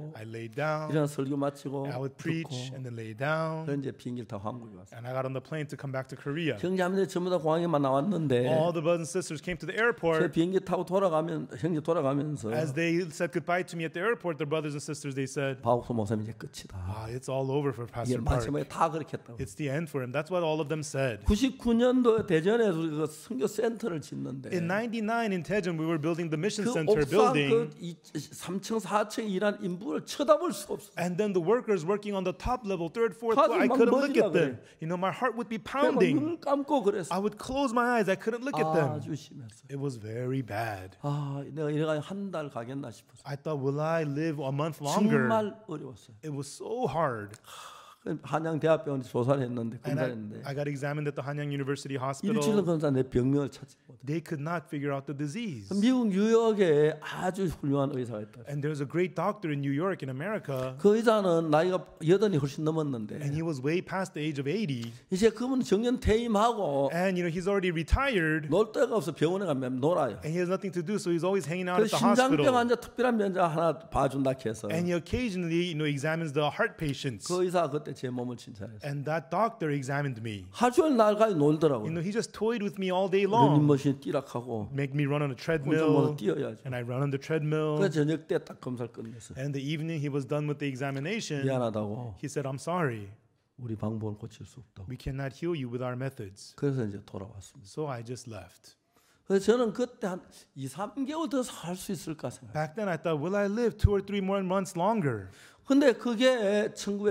누워. I laid down. 일어나 설교 마치고 I would preach 듣고. and then lay down. 그런 이제 비행기를 타고 한국에 왔어요. And I got on the plane to come back to Korea. 형제자매들 전부 다 공항에만 나왔는데 All the brothers and sisters came to the 제 airport. 비행기 타고 형제 돌아가면서 As they said goodbye to me at the airport, the brothers and sisters, they said, 박옥수 목사님 이제 끝이다. it's all over for 이게 Pastor Park. 마지막에 다 그렇게 했다고. It's the end for him. That's what all of them said. 99년도에 대전에 우리가 선교 센터를 짓는데 In 99 in Daejeon, we were building the mission 그 center 옥상 building. 그 3층 4층 일한 인부를 쳐다볼 수 없어. And then the workers working on the top level, third, fourth floor, I 가슴 막 couldn't look at 멎으려고 them. 그래. You know, my heart would be 그냥 pounding. 눈을 감고 그랬어. I would close my eyes. I couldn't look at them. 아주 심했어. It was very bad. 내가 이래가 한 달 가겠나 싶었어. I thought, will I live a month longer? 정말 어려웠어요. It was so hard. 한양대학병원에 조사를 했는데 And 검사했는데 I got examined at the Hanyang University 일주일 Hospital. 검사 내 병명을 찾지 못해. They could not figure out the disease. 미국 뉴욕에 아주 훌륭한 의사가 있다. And there's a great doctor in New York in America. 그 의사는 나이가 80이 훨씬 넘었는데 And he was way past the age of 80. 이제 그분 정년 퇴임하고 And, you know, he's already retired. 놀 데가 없어 병원에 가면 놀아요. And he has nothing to do, so he's always hanging out 그 at the 심장병 hospital. 환자 특별한 면접 하나 봐준다 해서 And he occasionally, you know, examines the heart patients. 그 의사가 그때 제 몸을 칭찬했어요. And that doctor examined me. 하루 종일 날까지 놀더라고요. You know, he just toyed with me all day 러닝 long. 머신 뛰락하고 Make me run on a 혼자 treadmill. 뛰어야죠. And I run on the treadmill. 그 저녁 때 딱 검사를 끝냈어요. And the evening he was done with the examination, 미안하다고 he said, I'm sorry. 우리 방법을 고칠 수 없다고. We cannot heal you with our methods. 그래서 이제 돌아왔습니다. So I just left. 그래서 저는 그때 한 2, 3개월 더 살 수 있을까 생각해요. Back then I thought, will I live 2 or 3 more months longer? 근데 그게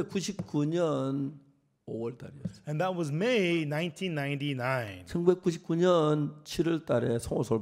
1999년 5월 달이었어요. And that was May 1999. 1999년 7월 달에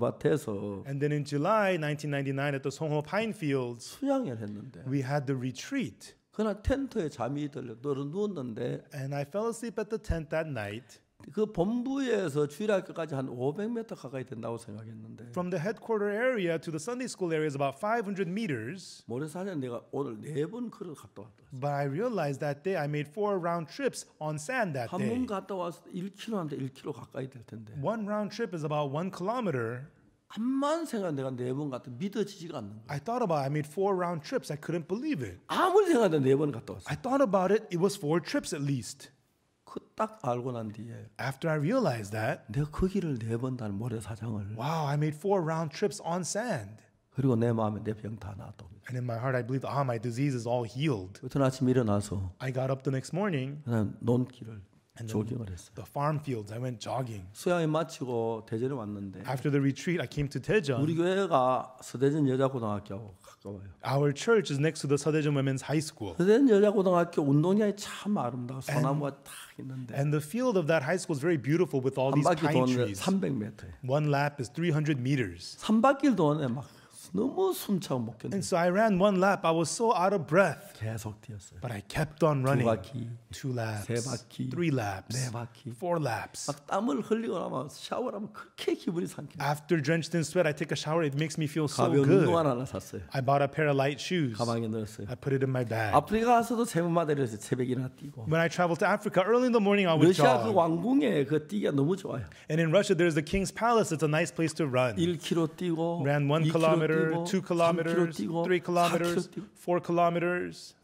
송호솔밭에서 And then in July 1999 at the Songho Pine Fields, 수양회를 했는데 we had the retreat. 그날 텐트에 잠이 들려 누웠는데 And I fell asleep at the tent that night. 그 본부에서 주일학교까지 한 500m 가까이 된다고 생각했는데 From the headquarter area to the Sunday school area is about 500 meters. 모래사장 내가 오늘 4번 걸어 갔다 왔다. But I realized that day I made 4 round trips on sand that 한 day. 번 갔다 와서 1km인데 1km 가까이 될 텐데 One round trip is about 1 kilometer. 암만 생각 내가 4번 갔다 믿어지지가 않는 거야. I thought about it. I made 4 round trips. I couldn't believe it. 아무리 생각해도 4번 갔다 왔어. I thought about it. It was 4 trips at least. 그 딱 알고 난 뒤에 After I realized that, 내가 그 길을 4번 단 모래사장을 wow, I made 4 round trips on sand. 그리고 내 마음에 내 병 다 나았다고. And in my heart, I believed, my disease is all healed. 그때 아침 일어나서 I got up the next morning, 그냥 논길을 조깅을 했어요. the farm fields, I went jogging. 수양회 마치고 대전에 왔는데 After the retreat, I came to 우리 Daejeon. 교회가 서대전 여자고등학교하고 가까워요. Our church is next to the Daejeon Women's High School. 서대전 여자고등학교 운동장이 참 아름다워. 소나무가 딱 있는데 And the field of that high school is very beautiful with all 한 these 바퀴 pine 도는데 trees. 300m. One lap is 300 meters. 3바퀴를 도는데 막 너무 숨차고 못 견뎌. And so I ran 1 lap. I was so out of breath. 계속 뛰었어요. But I kept on running. 2바퀴, 2 laps, 세 바퀴, 3 laps, 4바퀴. 4 laps. 막 땀을 흘리고 나면 샤워를 하면 그렇게 기분이 상쾌해. After drenched in sweat, I take a shower. It makes me feel so 가벼운 good. 운동화 하나 샀어요. I bought a pair of light shoes. 가방에 넣었어요. I put it in my bag. 아프리카 가서도 새벽마다 이래서 새벽이나 뛰고. When I traveled to Africa, early in the morning I would 러시아 그 jog. 왕궁에 그 뛰기가 너무 좋아요. And in Russia, there's the King's Palace. It's a nice place to run. 1km 뛰고, Ran 1 2km kilometer, 뛰고, 2 kilometers, 3km 뛰고, 3 kilometers, 4km 뛰고. 4 kilometers.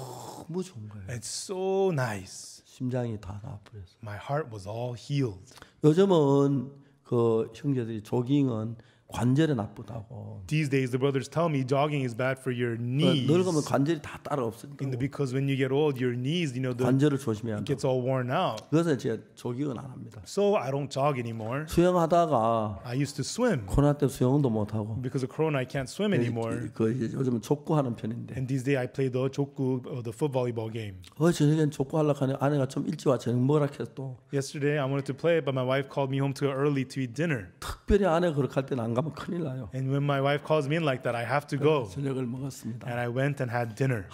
너무 좋은 거예요. It's so nice. 심장이 다 나아버렸어요. My heart was all healed. 요즘은 그 형제들이 조깅은 관절에 나쁘다고. These days, the brothers tell me jogging is bad for your knees. 늙으면 관절이 다 따라 없으니까 Because when you get old, your knees, you know, 관절을 조심해야 한다. gets all worn out. 그래서 제가 조깅은 안 합니다. So I don't jog anymore. 수영하다가 I used to swim. 코로나 때 수영도 못 하고. Because of Corona, I can't swim anymore. 그 요즘 족구하는 편인데. And these days, I play the 족구, the foot volleyball game. 저녁엔 족구 하려고 하니 아내가 좀 일찍 와 저녁 먹으라 해서 또 Yesterday, I wanted to play, but my wife called me home too early to eat dinner. 특별히 아내가 그렇게 할 때는 안 가면 큰일 나요. And when my wife calls me in like that, I have to go. 저녁을 먹었습니다. And I went and had dinner.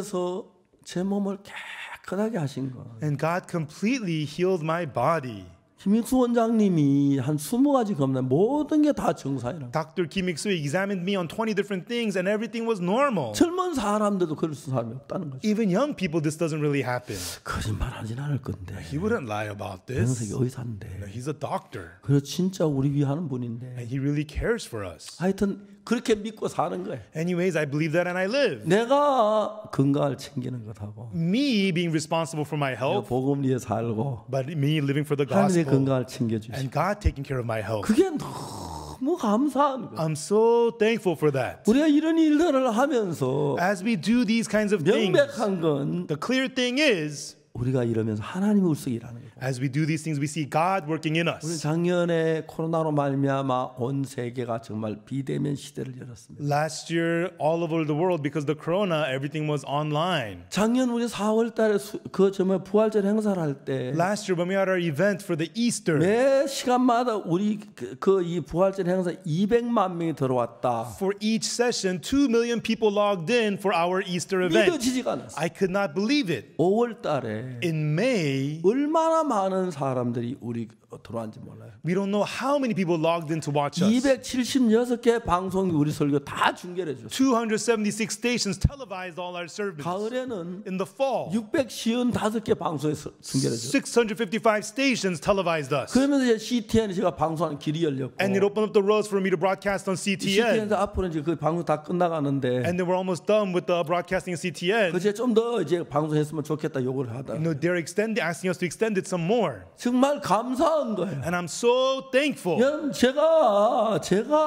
하나님께서 제 몸을 깨끗하게 하신 거. And God completely healed my body. 김익수 원장님이 한 20가지 검사 모든 게 다 정상이라. Dr. Kim Ik-soo examined me on 20 different things and everything was normal. 젊은 사람들도 그럴 수 사람이 없다는 거죠. Even young people, this doesn't really happen. 거짓말하진 않을 건데. He wouldn't lie about 변호사기 this. 의사인데. He's a doctor 그래서 진짜 우리 위하는 분인데. and he really cares for us. 하여튼 그렇게 믿고 사는 거예요. Anyways, I believe that and I live. 내가 건강을 챙기는 것하고 Me being responsible for my health, 복음 위에 살고 but me living for the 하나님의 gospel 건강을 챙겨주시고 and God taking care of my health. 그게 너무 감사한 거예요. I'm so thankful for that. 우리가 이런 일들을 하면서 As we do these kinds of things, 명백한 건 the clear thing is, 우리가 이러면서 하나님의 울석이라는 거예요. as we do these things, we see God working in 우리 us. 작년에 코로나로 말미암아 온 세계가 정말 비대면 시대를 열었습니다. Last year, all over the world, because of the corona, everything was online. 작년 우리 4월달에 그 정말 부활절 행사를 할 때 매 Last year, when we had our event for the Easter, 시간마다 우리 이 부활절 행사 200만 명이 들어왔다. for each session, 2 million people logged in for our Easter event. 믿어지지가 않았어요. I could not believe it. 5월달에 In May, 얼마나 많은 사람들이 우리 들어왔는지 몰라요. we don't know how many people logged in to watch us. 276개 방송이 우리 설교 다 중계해 줬어요. 276 stations televised all our services. 가을에는 In the fall, 655개 방송에서 중계해 줬어요. 655 stations televised us. 그러면서 이제 CTN에 제가 방송하는 길이 열렸고 And it opened up the roads for me to broadcast on CTN. CTN에서 앞으로 이제 그 방송 다 끝나가는데 And then we're almost done with the broadcasting CTN. 그제 좀 더 이제 방송했으면 좋겠다 요구를 하다. You know, they're asking us to extend it some more. 정말 감사한 거예요. And I'm so thankful. 여러분 제가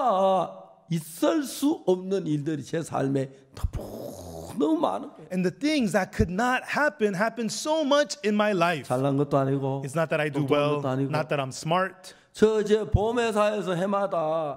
있을 수 없는 일들이 제 삶에 너무 많은 거예요. And the things that could not happen happened so much in my life. 잘난 것도 아니고 It's not that I do 똑똑한 well, 것도 아니고. not that I'm smart. 저 이제 보험회사에서 해마다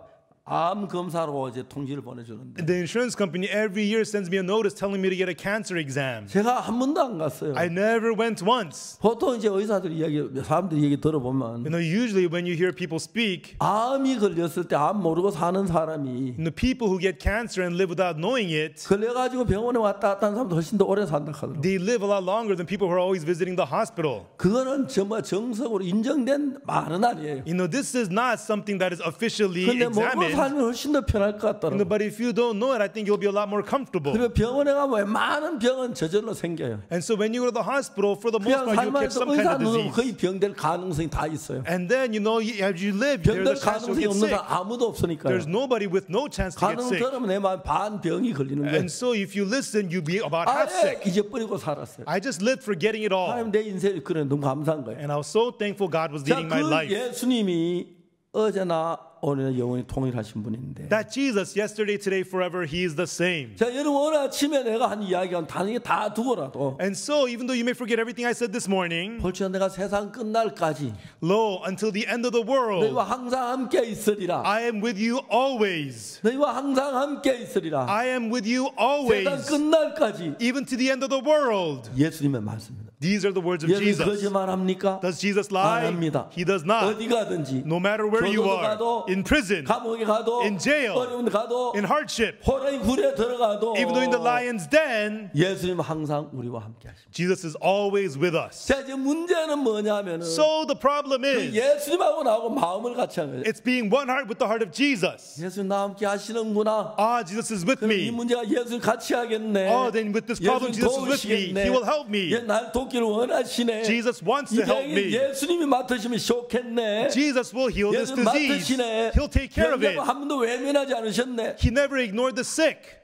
암 검사로 이제 통지를 보내주는데 The insurance company every year sends me a notice telling me to get a cancer exam. 제가 한 번도 안 갔어요. I never went once. 보통 이제 의사들 이야기, 사람들 얘기 들어보면 You know, usually when you hear people speak, 암이 걸렸을 때 암 모르고 사는 사람이 the people who get cancer and live without knowing it, 걸려가지고 병원에 왔다 갔다 하는 사람도 훨씬 더 오래 산다 하더라고요. they live a lot longer than people who are always visiting the hospital. 그거는 정말 정석으로 인정된 말은 아니에요. You know, this is not something that is officially 근데 모르고 examined. 살면 훨씬 더 편할 것 You know, 같더라고요. but if you don't know it, I think you'll be a lot more comfortable. 그리고 병원에 가면 많은 병은 저절로 생겨요. And so when you go to the hospital, for the most 그냥 part, you catch 살면서 some kind 의사 of 눈으로 disease. 거의 병될 가능성이 다 있어요. And then, you know, as you live, there's 병될 a chance you'll 가능성이 get 없는 sick. 사람 아무도 없으니까요. There's nobody with no chance to get 가능 sick. 들으면 내 말 반 병이 걸리는 거예요. And so if you listen, you'll be about half 아예 sick. 잊어버리고 살았어요. I just lived forgetting it all. 하나님 내 인생을 그래 너무 감사한 거예요. And I was so thankful God was 자, leading my 그 life. 예수님이 어제나 오늘 영원히 동일하신 분인데. That Jesus, yesterday, today, forever, He is the same. 자, 여러분 오늘 아침에 내가 한 이야기는 다른 게 다 두고라도 And so, even though you may forget everything I said this morning, 벌써 내가 세상 끝날까지 lo, until the end of the world, 너희와 항상 함께 있으리라. I am with you always. 너희와 항상 함께 있으리라. I am with you 세상 always, 끝날까지 even to the end of the world. 예수님의 말씀입니다. These are the words of 예수님 Jesus. 거짓말합니까? Does Jesus 안 lie? 합니다. He does not. 어디 가든지 No matter where you 교도소 are, 가도 in prison, 감옥에 가도 in jail, 어려운 데 가도 in hardship, 호랑이 굴에 들어가도 even though in the lion's den, 예수님 항상 우리와 함께 하십니다. Jesus is always with us. 자, 이제 문제는 뭐냐면은 So the problem 그 is, 예수님하고 나하고 마음을 같이 하는 거예요. it's being one heart with the heart of Jesus. 예수님 나와 함께 하시는구나. Ah, Jesus is with 그럼 이 me. 문제가 예수님 같이 하겠네. Oh, then with this problem, 예수님 Jesus is with me. 도우시겠네. He will help me. 날 돕기를 원하시네. Jesus wants 이 to help 병이 me. 예수님이 맡으시면 좋겠네. Jesus will heal this 예수님 disease. 맡으시네. He'll take care of it. 병자고 한 번도 외면하지 않으셨네. He never ignored the sick.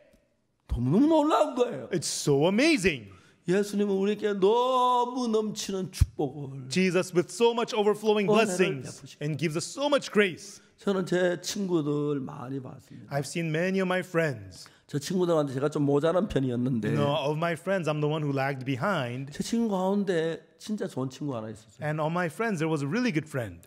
너무 놀라운 거예요. It's so amazing. 예수님은 우리에게 너무 넘치는 축복을. Jesus with so much overflowing blessings and gives us so much grace. 저는 제 친구들 많이 봤습니다. I've seen many of my friends. 저 친구들한테 제가 좀 모자란 편이었는데 You know, of my friends, I'm the one who lagged behind. 제 친구 가운데 진짜 좋은 친구 하나 있었어요. And of my friends, there was a really good friend.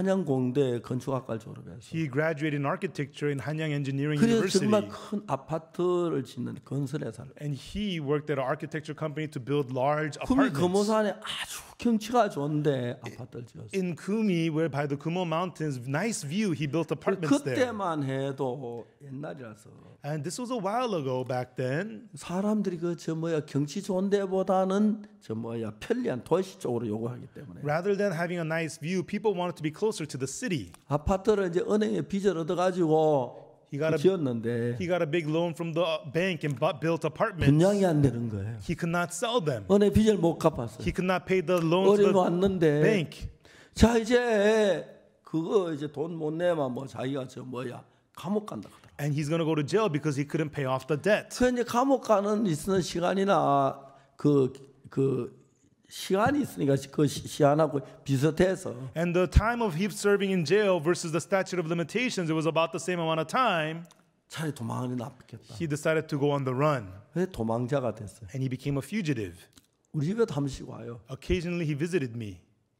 한양공대 건축학과를 졸업해서 He graduated in architecture in Hanyang Engineering 그래서 University. 정말 큰 아파트를 짓는 건설회사를 And he worked at an architecture company to build large 구미 apartments. 금호산에 아주 경치가 좋은데 아파트를 지었어요. In Kumi, where by the Kumo Mountains, nice view, he built apartments there. 그때만 해도 옛날이라서 And this was a while ago back then. 사람들이 경치 좋은 데보다는 편리한 도시 쪽으로 요구하기 때문에 Rather than having a nice view, people wanted to be closer to the city. 아파트를 이제 은행에 빚을 얻어가지고 He got 지었는데 a big loan from the bank and built apartments. 분양이 안 되는 거예요. He could not sell them. 은행 빚을 못 갚았어요. He could not pay the loan to 어려워 the 왔는데 bank. 자 이제 그거 이제 돈 못 내면 자기가 감옥 간다 그러더라고요. And he's going to go to jail because he couldn't pay off the debt. 그 이제 감옥 가는 있는 시간이나 그 시간이 있으니까 그 시한하고 비슷해서 And the time of him serving in jail versus the statute of limitations, it was about the same amount of time. 차라리 도망하는 게 낫겠다. He decided to go on the run. 그래서 도망자가 됐어요. And he became a fugitive. 우리 집에 한 번씩 와요. Occasionally he visited me.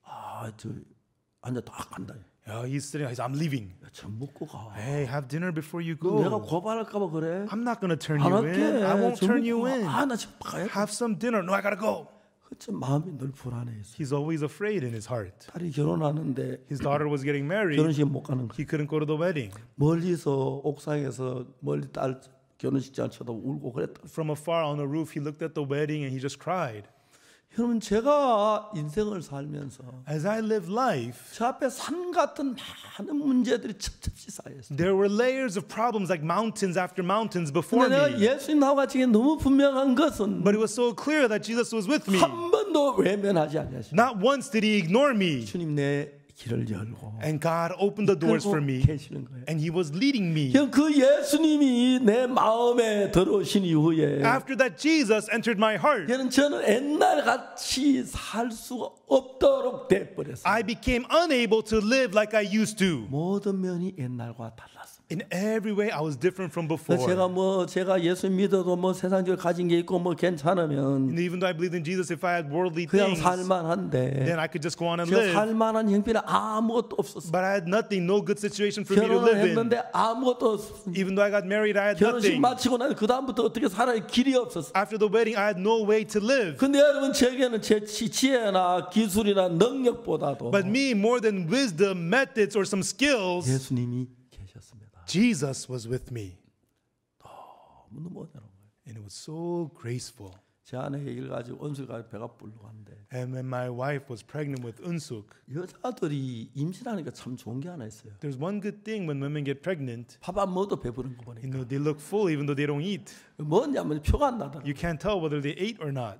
앉아 딱 간다. He's sitting, he's, I'm leaving. 전 먹고 가. Hey, have dinner before you 내가 go. 고발할까봐 그래. I'm not going to turn 안 you 할게. in. I won't turn you in. 나 지금 가야 돼. Have some dinner. No, I got to go. 그참 마음이 늘 불안해했어. He's always afraid in his heart. 딸이 결혼하는데 His daughter was getting married. 결혼식 못 가는 거야. He couldn't go to the wedding. 멀리서 옥상에서 멀리 딸 결혼식장 쳐다보고 울고 그랬다. From afar on the roof, he looked at the wedding and he just cried. 여러분 제가 인생을 살면서 As I live life, 저 앞에 산 같은 많은 문제들이 첩첩이 쌓였어요. there were layers of problems like mountains after mountains before 근데 내가 me. 예수님 나와 지금 너무 분명한 것은 But it was so clear that Jesus was with me. 한 번도 외면하지 않으시고 Not once did he ignore me. 주님 내 길을 열고 And God opened the doors for me. 계시는 거예요. And he was leading me. 그 예수님이 내 마음에 들어오신 이후에 After that, Jesus entered my heart. 저는 옛날 같이 살 수가 없도록 돼버렸어요. I became unable to live like I used to. 모든 면이 옛날과 달랐습니다. In every way, I was different from before. 제가 예수 믿어도 세상적으로 가진 게 있고 괜찮으면 And even though I believed in Jesus, if I had worldly 그냥 things, 살만한데 then I could just go on and 제가 live. 살만한 형편이 아무것도 없었어요. But I had nothing, no good situation for me to 결혼을 live in. 했는데 아무것도 없었어요. Even though I got married, I had 결혼식 nothing. 마치고 나서 그 다음부터 어떻게 살아야 길이 없었어요. After the wedding, I had no way to live. 근데 여러분 제게는 제 지혜나 기술이나 능력보다도 But me, more than wisdom, methods, or some skills, 예수님이 계셨습니다. Jesus was with me. 너무 어려운 거예요. And it was so graceful. 제 아내 얘기를 가지고 은수가 배가 불러간대. And when my wife was pregnant with Unsuk, 여자들이 임신하니까 참 좋은 게 하나 있어요. there's one good thing when women get pregnant. 밥 안 먹어도 배부른 거 보니까. They look full even though they don't eat. 뭐냐면 표가 안 나더라고요. You can't tell whether they ate or not.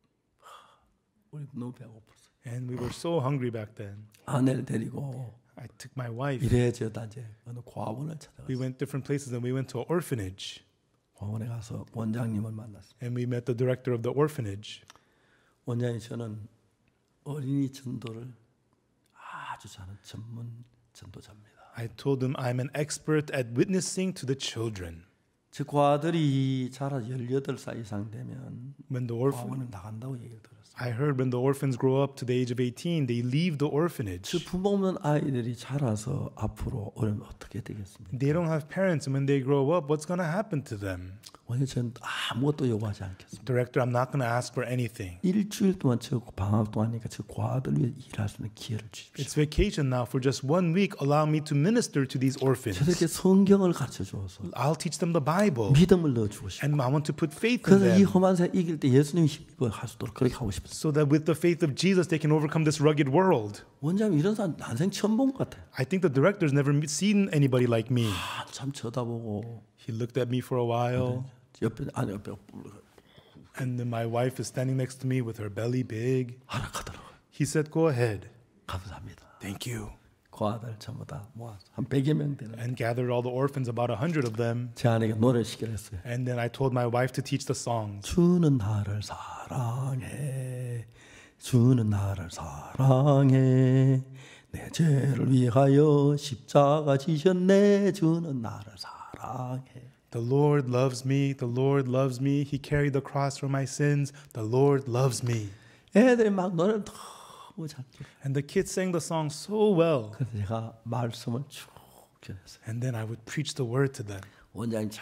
우리 너무 배고팠어요. And we were so hungry back then. 아내를 데리고 I took my wife. 이래저다 이제 어느 고아원을 찾아갔어요. We went different places and we went to an orphanage. 고아원에 가서 원장님을 만났어요. And we met the director of the orphanage. 원장이 저는 어린이 전도를 아주 잘하는 전문 전도자입니다. I told him I'm an expert at witnessing to the children. 제 고아들이 자라 18살 이상 되면 When the orphan, 고아원을 나간다고 얘기를 들었어요. I heard when the orphans grow up to the age of 18, they leave the 그 orphanage. 부모 없는 아이들이 자라서 앞으로 어려면 어떻게 되겠습니까? They don't have parents, and when they grow up, what's going to happen to them? 원래 저는 아무것도 요구하지 않겠습니다. Director, I'm not going to ask for anything. 일주일 동안 저 방학 동안이니까 저 고아들 위해 일할 수 있는 기회를 주십시오. It's vacation now. For just 1 week, allow me to minister to these orphans. 저들에게 성경을 가르쳐 줘서 I'll teach them the Bible. 믿음을 넣어주고 싶어요. And I want to put faith in 그래서 이 them 험한 세상 이길 때 예수님이 힘입어 할 수 있도록 그렇게 하고 싶어요. so that with the faith of Jesus, they can overcome this rugged world. 원장님 이런 사람 난생 처음 본 것 같아요. I think the director's never seen anybody like me. 참 쳐다보고 He looked at me for a while, 옆에 and then my wife is standing next to me with her belly big. 하락하더라고요. He said, "Go ahead." 감사합니다. Thank you. 고아들 전부 다 모아서 한 100여 명 되는 And gathered all the orphans, about 100 of them. 제 아내가 노래 시키려 했어요. And then I told my wife to teach the songs. 주는 나를 사랑해 주는 나를 사랑해 내 죄를 위하여 십자가 지셨네 주는 나를 사랑해 The Lord loves me. The Lord loves me. He carried the cross for my sins. The Lord loves me. 애들이 막 노래를 너무 잘 불러요. And the kids sang the song so well. 그래서 제가 말씀을 쭉 전했어요. And then I would preach the word to them. 원장이 쫙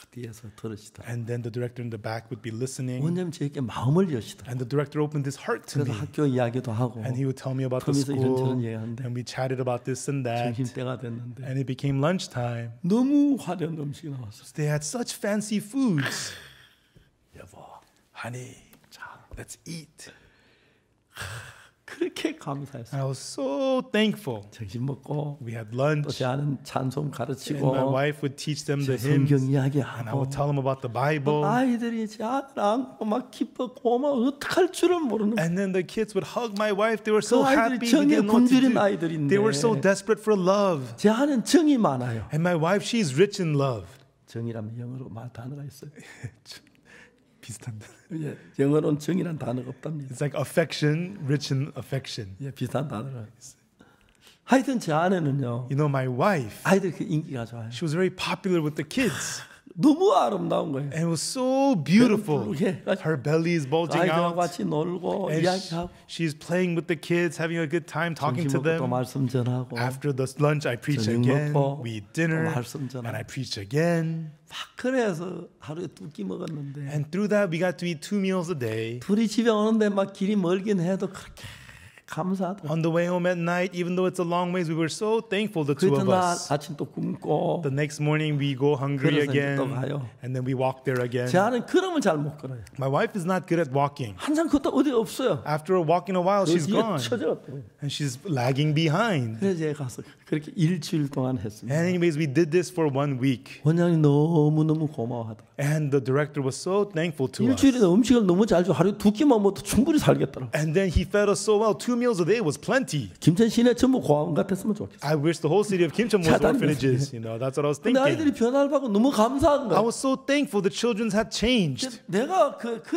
뒤에서 들으시더라. And then the director in the back would be listening. 원장님 저에게 마음을 여시더라. And the director opened his heart to 그래서 me. 학교 이야기도 하고 And he would tell me about the 틈에서 이런저런 school. 얘기하는데 And we chatted about this and that. 점심때가 됐는데 And it became lunchtime. 너무 화려한 음식이 나왔어요. They had such fancy foods. 여보, Honey, let's eat. 그렇게 감사했어요. And I was so thankful. 점심 먹고 We had 또 lunch. 제 아는 찬송 And my 가르치고 wife would teach them the 성경 hymns. And I 이야기하고 would tell them about the Bible. 아이들이 제 아들 안고 막 기뻐 고마워 어떡할 줄을 모르는 거예요. And then the kids would hug my wife. They were so 그 아이들이 happy. They 정에 didn't know what to 굶주린 do. 아이들인데 They were so desperate for love. 제 아는 정이 많아요. And my wife, she's rich in love. 정이라면 영어로 말 단어가 있어요. 비슷한. 예, 영어로는 정이란 단어가 없답니다. It's like affection, rich in affection. 예, 비슷한 단어가 있어요. 하여튼 제 아내는요. You know, my wife, 아이들 그 인기가 좋아요. she was very popular with the kids. 너무 아름다운 거예요. And it was so beautiful. 부르게 Her belly is bulging 아이들하고 out. 같이 놀고 And 이야기하고 she's playing with the kids, having a good time, talking 점심 to 먹고 또 them. 말씀 전하고 막 After the lunch, I preach 저녁 again. 먹고 We eat dinner. 또 말씀 전하고. And I preach again. 그래서 하루에 2끼 먹었는데 And through that, we got to eat 2 meals a day. 둘이 집에 오는데 막 길이 멀긴 해도 그렇게 감사하더라고요. On the way home at night, even though it's a long ways, we were so thankful, the 그 two of 이튿날 us. 아침 또 굶고 The next morning, we go hungry 그래서 이제 또 again. 가요. And then we walk there again. 제 아는 걸음을 잘 못 걸어요. My wife is not good at walking. 한참 걷다 어디 없어요. After walking a while, 그 she's 뒤에 gone. 쳐져갔더라고요. And she's lagging behind. 그래서 제가 가서 그렇게 일주일 동안 했습니다. And anyways, we did this for 1 week. 원장이 너무너무 고마워하더라고요. And the director was so thankful to us. 일주일에 음식을 너무 잘 줘. 하루에 2끼만 먹어도 충분히 살겠더라고요. And then he fed us so well. 2 meals a day was plenty. 김천 시내 전부 고아원 같았으면 좋겠어요. I wish the whole city of Kimcheon was 차단됐어요. orphanages. You know, that's what I was 근데 아이들이 thinking. 변화를 받고 너무 감사한 I 거예요. was so thankful the children had changed. 내가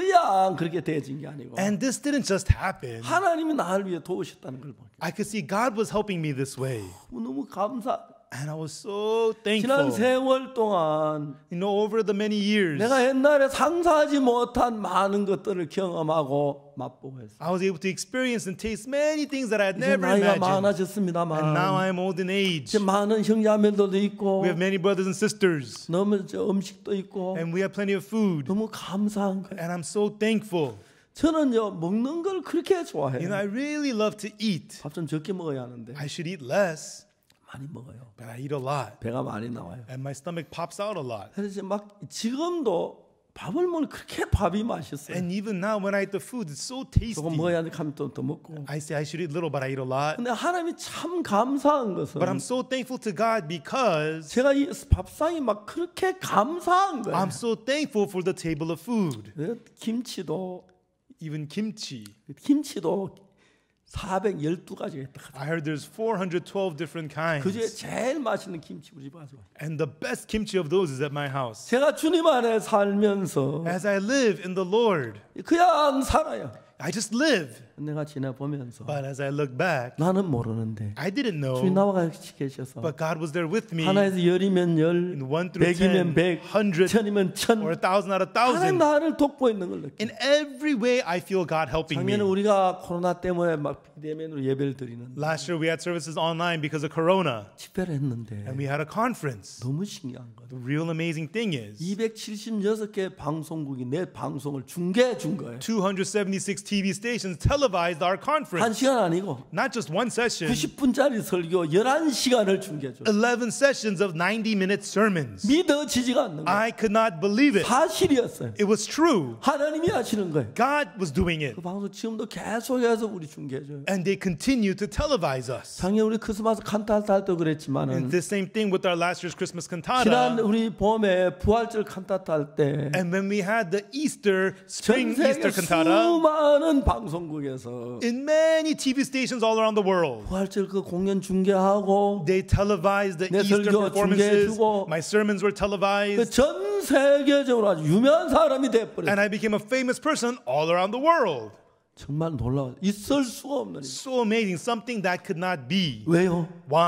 그야 그렇게 되어진 게 아니고 And this didn't just happen. 하나님이 나를 위해 도우셨다는 걸 보니까 I could see God was helping me this way. 너무 감사. And I was so 지난 thankful. 세월 동안 You know, over the many years, 내가 옛날에 상상하지 못한 많은 것들을 경험하고 맛보고 했어요. I was able to experience and taste many things that I had 이제 never 나이가 imagined. And 많아졌습니다만 now I'm old in age. 이제 많은 형제자매들도 있고 We have many brothers and sisters. 너무 음식도 있고 And we have plenty of food. 너무 감사한 거예요. And I'm so thankful. 저는요 먹는 걸 그렇게 You know, 좋아해요. I really love to eat. 밥 좀 적게 먹어야 하는데 I should eat less, 많이 먹어요. but I eat a lot. 배가 많이 나와요. And my stomach pops out a lot. 그래서 이제 막 지금도 밥을 먹으면 그렇게 밥이 맛있어요. And even now, when I eat the food, it's so 조금 tasty. 먹어야 하면 또 먹고. I say I should eat little, but I eat a lot. 근데 하나님이 참 감사한 것은 But I'm so thankful to God because 제가 이 밥상이 막 그렇게 감사한 거예요. I'm so thankful for the table of food. 김치도 Even kimchi. 412가지가 있다. I heard there's 412 different 그중에 kinds. 제일 맛있는 김치 우리 집에 가지고. And the best kimchi of those is at my house. 제가 주님 안에 살면서 As I live in the Lord, 그냥 살아요. I just live. 내가 지나보면서 But as I look back, 나는 모르는데 I didn't 주님 know, 나와 같이 계셔서 but God was there with me. 하나에서 열이면 열, In 1 through 100이면 10, 100, 100, 천이면 천. or 1,000 out of 하나님 1,000. 나를 돕고 있는 걸 느껴. In every way, I feel God helping me. 작년에 우리가 코로나 때문에 막 비대면으로 예배를 드리는 Last year, we had services online because of Corona, 집회를 했는데 and we had a conference. 너무 신기한 거. The real amazing thing is, 276개 방송국이 내 방송을 중계해 준 거예요. 276 TV stations televised our 한 conference. 시간 아니고 Not just one session, 90분짜리 설교 11시간을 중계해 줘. 11 sessions of 90-minute sermons. 믿어지지가 않는 거예요. I could not believe it. 사실이었어요. It was true. 하나님이 하시는 거예요. God was doing it. 그 방송 지금도 계속해서 우리 중계해 줘요. And they continue to televise us. 작년 우리 크리스마스 칸타타 할 때 And 그랬지만은 the same thing with our last year's Christmas 지난 cantata. 우리 봄에 부활절 칸타타 할 때 And when we had the Easter, 전 spring 세계 Easter cantata, 수많은 방송국에서 in many TV stations all around the world, 부활절 그 공연 중계하고 they televised the 내 Easter 설교 performances. 중계해주고 My sermons were televised. 전 세계적으로 아주 유명한 사람이 돼버렸어요. And I became a famous person all around the world. 정말 놀라워요. 있을 수가 없는 일. So amazing, something that could not be. 왜요? Why?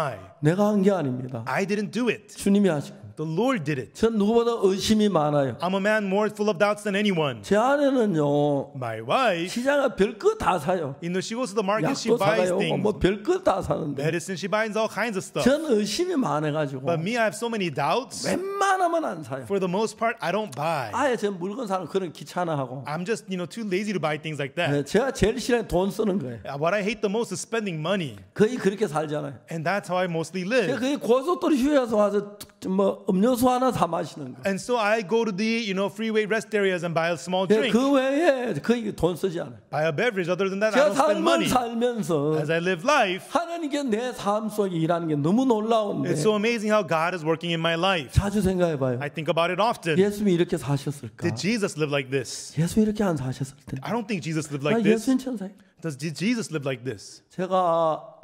내가 한 게 아닙니다. I didn't do it. 주님이 하시고. The Lord did it. 전 누구보다 의심이 많아요. I'm a man more full of doubts than anyone. 제 아내는요. My wife, 시장에 별거 다 사요. you know, she goes to the market, she 약도 buys 사가요. things. 뭐 별거 다 사는데. Medicine, she buys all kinds of stuff. 전 의심이 많아가지고 But me, I have so many doubts. 웬만하면 안 사요. For the most part, I don't buy. 아예 제 물건 사는 그런 귀찮아하고. I'm just, you know, too lazy to buy things like that. 네, 제가 제일 싫어하는 돈 쓰는 거예요. What I hate the most is spending money. 거의 그렇게 살잖아요. And that's how I mostly 제가 live. 거의 고속도로 휴게소 와서 뭐 음료수 하나 사 마시는 거예요. And so I go to the, you know, freeway rest areas and buy a small 예, drink. 그 외에 거의 돈 쓰지 않아요. Buy a beverage. Other than that, I 제가 don't spend money. 살면서 As I live life, 하나님께 내 삶 속에 일하는 게 너무 놀라운데 it's so amazing how God is working in my life. 자주 생각해봐요. I think about it often. 예수님이 이렇게 사셨을까? Did Jesus live like this? 예수 이렇게 안 사셨을 텐데. I don't think Jesus lived 나 like this. 예수님 천사예요. Did Jesus live like this? 제가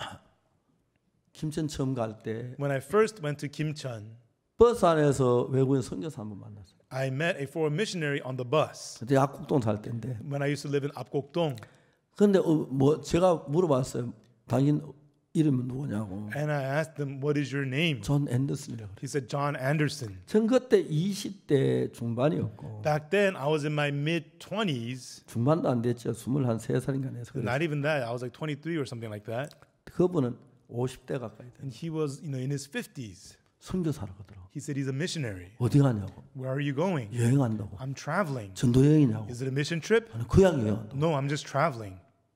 김천 처음 갈 때 When I first went to Kimcheon, 버스 안에서 외국인 선교사 한번 만났어요. I met a foreign missionary on the bus 그때 약국동 살 때인데. when I used to live in Apgokdong. 근데 뭐 제가 물어봤어요. 당신 이름은 누구냐고. And I asked him, what is your name? 존 앤더슨이라고. He said, John Anderson. 전 그때 20대 중반이었고 Back then, I was in my mid-20s. 중반도 안 됐죠. 23살인가 해서 그랬어요. Not even that. I was like 23 or something like that. 그분은 50대 가까이 돼. And he was, you know, in his 50s. 선교사로 가더라고. He said he's a missionary. 어디 가냐고. Where are you going? 여행한다고. I'm traveling. 전도 여행이냐고. Is it a mission trip? 아니 그냥 여행한다고. No, I'm just traveling.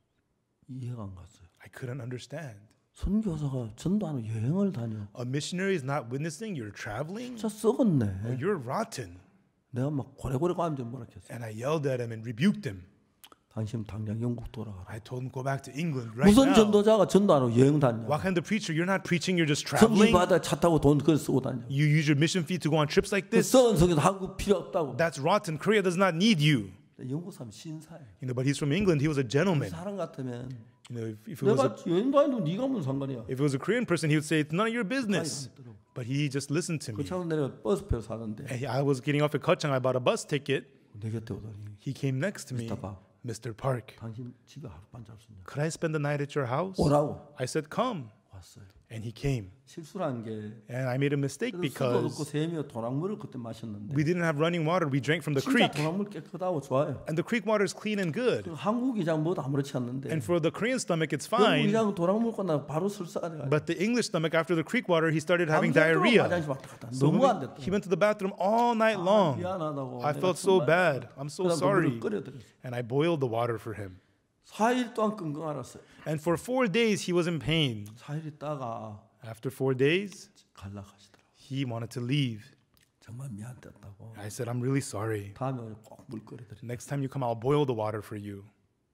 이해가 안 갔어요. I couldn't understand. 선교사가 전도하는 여행을 다녀. A missionary is not witnessing, you're traveling? 진짜 썩었네. Oh, you're rotten. 내가 막 고래고래 감정 뭐라 했어. And I yelled at him and rebuked him. 당신 당장 영국 돌아가라. I told him, go back to England right 무슨 now. 전도자가 전도하러 여행 다녀. What kind of preacher? You're not preaching, you're just 성지 traveling. 바다 차 타고 돈 그걸 쓰고 다녀. You use your mission fee to go on trips like 그 this? 썩은 성에서 한국 필요 없다고. That's rotten. Korea does not need you. 영국 사람 신사해. You know, but he's from England. He was a gentleman. 사람 같으면 You know, if it was 내가 여행 다니는 네가 무슨 상관이야. if it was a Korean person, he would say it's none of your business. But he just listened to 그 me. 차로 내가 버스표 사는데 And I was getting off at Kachang. I bought a bus ticket. 내 곁에 오더니 He came next to me. Mr. Park. Mr. Park, 당신 집에 하룻밤 잘 수 있냐. could I spend the night at your house? 오라고 I said, come. 왔어요. And he came. 실수한 게 And I made a mistake 수도 없고 because 샘이어 도랑물을 그때 마셨는데 we didn't have running water. We drank from the 진짜 creek. 도랑물 깨끗하고 좋아요. And the creek water is clean and good. 한국 이장 뭐도 아무렇지 않는데 And for the Korean stomach, it's 한국 fine. 이장 도랑물 건나 바로 설사가 돼가지고 But the English stomach, after the creek water, he started having diarrhea. 화장실 왔다 갔다. So 너무 안 됐다. he went to the bathroom all night long. 미안하다고. I felt so bad. I'm so sorry. 끓여드렸어. And I boiled the water for him. 4일 동안 끙끙 앓았어요. And for 4 days, he was in pain. 4일 있다가 After 4 days, 갈라가시더라고. he wanted to leave. 정말 미안했다고. I said, I'm really sorry. 다음에 오늘 꼭 물 끓여드려. Next time you come, I'll boil the water for you.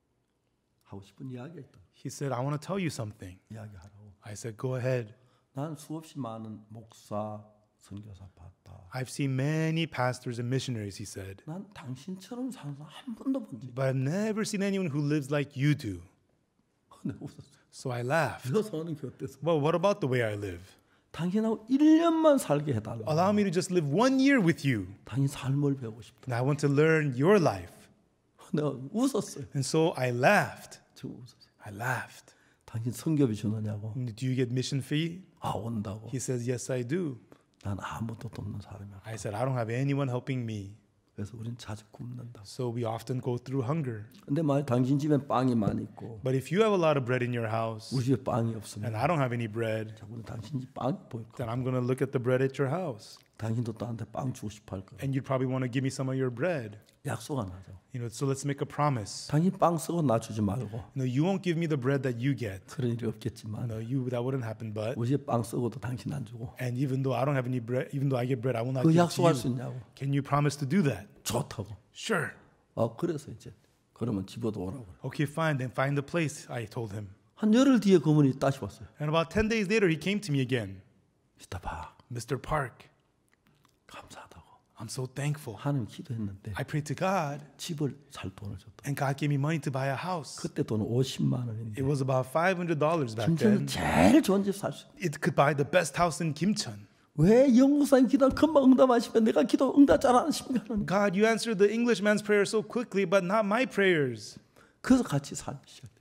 하고 싶은 이야기가 있다. He said, I want to tell you something. 이야기하라고. I said, go ahead. 난 수없이 많은 목사, 선교사 봤다. I've seen many pastors and missionaries, he said, 난 당신처럼 사는 사람 한 번도 본 적. but I've never seen anyone who lives like you do. 내가 웃었어. So I laughed. 네가 사는 게 어때서? Well, what about the way I live? 당신하고 1년만 살게 해달라. Allow me to just live 1 year with you. 당신 삶을 배우고 싶다. And I want to learn your life. 내가 웃었어요. And so I laughed. 저 웃었어요. I laughed. 당신 성교비 주느냐고. Do you get mission fee? 아 온다고. He says, yes, I do. 난 아무도 돕는 사람이야. I said, I don't have anyone helping me. 그래서 우린 자주 굶는다. So we often go through hunger. 근데 만약 당신 집엔 빵이 많이 있고 But if you have a lot of bread in your house 우리 집에 빵이 없으면 and I don't have any bread, 자꾸는 당신 집 빵이 보일 거야. then I'm going to look at the bread at your house. 당신도 나한테 빵 주고 싶어 할 거야. And you'd probably want to give me some of your bread. 약속 안 하죠. You know, so let's make a promise. 당신 빵 쓰고 나 주지 말고. No, you won't give me the bread that you get. 그런 일이 없겠지만 No, that wouldn't happen. But 우리 집 빵 쓰고도 당신 안 주고. and even though I don't have any bread, even though I get bread, I will not 그 give it to 약속할 수 you. 있냐고. Can you promise to do that? 좋다고. Sure. 그래서 이제 그러면 집어도 오라고. Okay, fine. Then find the place. I told him. 한 열흘 뒤에 그분이 다시 왔어요. And about 10 days later, he came to me again. 미스터 박 Mr. Park, 감사하다고. I'm so thankful. 하나님 기도했는데 I prayed to God, 집을 살 돈을 줬다. and God gave me money to buy a house. 그때 돈은 50만 원인데 It was about $500 back 김천은 then. 제일 좋은 집 살 수 있다. It could buy the best house in Kimcheon. 왜 영국사님 기도 금방 응답하시면 내가 기도 응답 잘 안 하십니까? God, you answered the Englishman's prayer so quickly, but not my prayers. 그래서 같이 살기 시작해.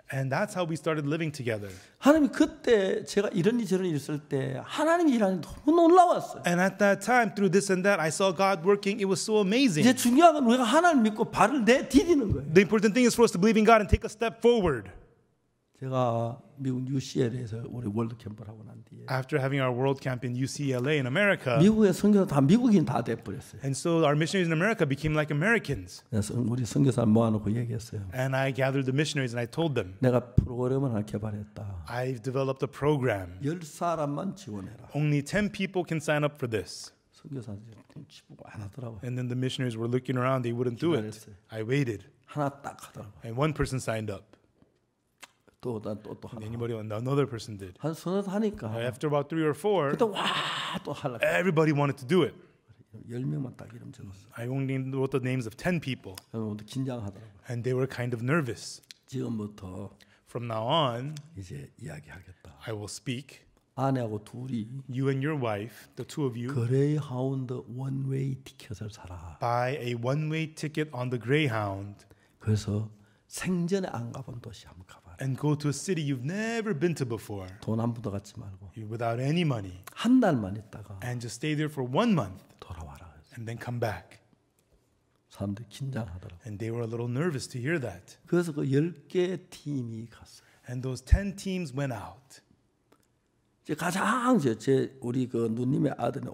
And that's how we started living together. 하나님이 그때 제가 이런 일 저런 일 있을 때 하나님이 일하는 게 너무 놀라웠어요. And at that time, through this and that, I saw God working. It was so amazing. 이제 중요한 건 우리가 하나님 믿고 발을 내디디는 거예요. The important thing is for us to believe in God and take a step forward. 제가 미국 UCLA에서 우리 월드 캠프를 하고 난 뒤에 After having our world camp in UCLA in America, 미국의 선교사 다 미국인 다 돼버렸어요. and so our missionaries in America became like Americans. 그래서 우리 선교사 모아놓고 얘기했어요. And I gathered the missionaries and I told them, 내가 프로그램을 하나 개발했다. I've developed a program. 10사람만 지원해라. Only 10 people can sign up for this. 선교사들이 눈치 보고 안 하더라고요. And then the missionaries were looking around. They wouldn't do it. I waited. 하나 딱 하더라고요. And one person signed up. 또 하나. Anybody else? Another person did. 한 서너 하니까 After about 3 or 4, 그때 와또 하려고. everybody wanted to do it. 10명만 딱 이름 적었어. I only wrote the names of 10 people. 그러면 긴장하더라고요. And they were kind of nervous. 지금부터 From now on, 이제 이야기하겠다. I will speak. 아내하고 둘이 You and your wife, the two of you, 그레이하운드 원웨이 티켓을 사라. buy a one-way ticket on the Greyhound 그래서 생전에 안 가본 도시 한번 가봐라. and go to a city you've never been to before 돈 한 푼도 갖지 말고 without any money 한 달만 있다가 and just stay there for 1 month 돌아와라. 그래서 and then come back. 사람들이 긴장하더라고. And they were a little nervous to hear that. 그래서 그 10개 팀이 갔어요. And those 10 teams went out. 이제 가장 제 우리 그 누님의 아들은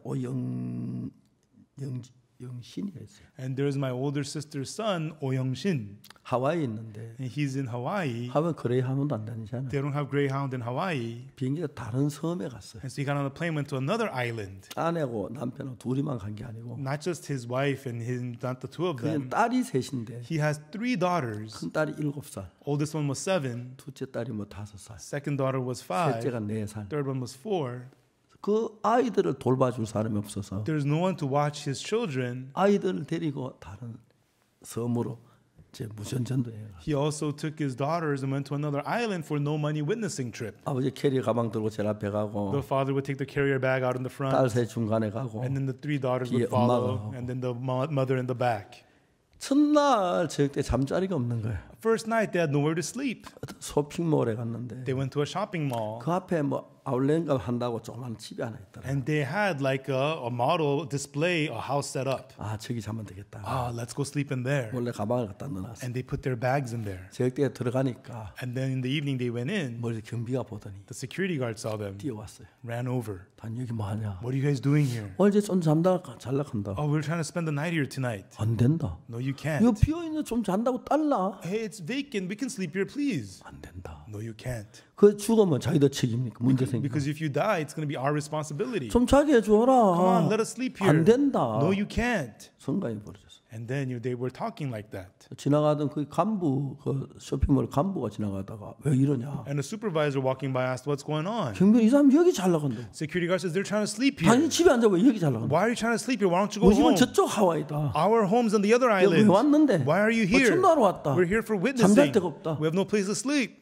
영신이가 있어요. And there's my older sister's son, Oh Young-shin. 하와이에 있는데 And he's in Hawaii. 하와이 그레이하운드 안 다니잖아요. They don't have Greyhound in Hawaii. 비행기가 다른 섬에 갔어요. And so he got on a plane, went to another island. 아내하고 남편하고 둘이만 간 게 아니고 Not just his wife and not the two of 그냥 them. 딸이 셋인데 He has 3 daughters. 큰 딸이 7살, Oldest one was 7. 둘째 딸이 뭐 5살, Second daughter was 5. 셋째가 4살. Third one was 4. 그 아이들을 돌봐줄 사람이 없어서 There's no one to watch his children. 아이들을 데리고 다른 섬으로 이제 무전전도해요. He also took his daughters and went to another island for no money witnessing trip. 아버지 캐리 가방 들고 제일 앞에 가고 The father would take the carrier bag out in the front. 딸 셋 중간에 가고 And then the 3 daughters 뒤에 would follow, 엄마가 and then the mother in the back. 첫날 저녁 때 잠자리가 없는 거예요. First night, they had nowhere to sleep. 어떤 쇼핑몰에 갔는데 They went to a shopping mall, 그 앞에 뭐 아울렛인가 한다고 조그만 집이 하나 있더라. and they had like a model display, a house set up. 아 저기 자면 되겠다. Let's go sleep in there. 몰래 가방을 갖다 넣어놨어. And they put their bags in there. 저녁 때 들어가니까 And then in the evening, they went in. 멀리 경비가 보더니 The security guard saw them, 뛰어왔어요. ran over. 단 여기 뭐 하냐? What are you guys doing here? 어제 좀 잠다가 잘락한다. Oh, we're trying to spend the night here tonight. 안 된다. No, you 이거 can't. 비어 있는 좀 잔다고 딸라. Hey, it's vacant. We can sleep here, please. 안 된다. No, you can't. 그 죽으면 자기들 책임이니까 문제 생기고. Because if you die, it's going to be our responsibility. 좀 자게 해줘라. Come on, let us sleep here. 안 된다. No, you can't. 성가이 벌어졌어. And then they were talking like that. 지나가던 그 간부 그 쇼핑몰 간부가 지나가다가 왜 이러냐? And the supervisor walking by asked, what's going on? 경비 이 사람 여기 잘 나간다. Security guard says, they're trying to sleep 당신 here. 집에 앉아 왜 여기 잘 나간다? Why are you trying to sleep here? Why don't you go 우리 집은 home? 저쪽 하와이다. Our home's on the other 왜 island. 왔는데? Why are you here? 전도하러 왔다. We're here for 잠잘 witnessing. 데가 없다. We have no place to sleep.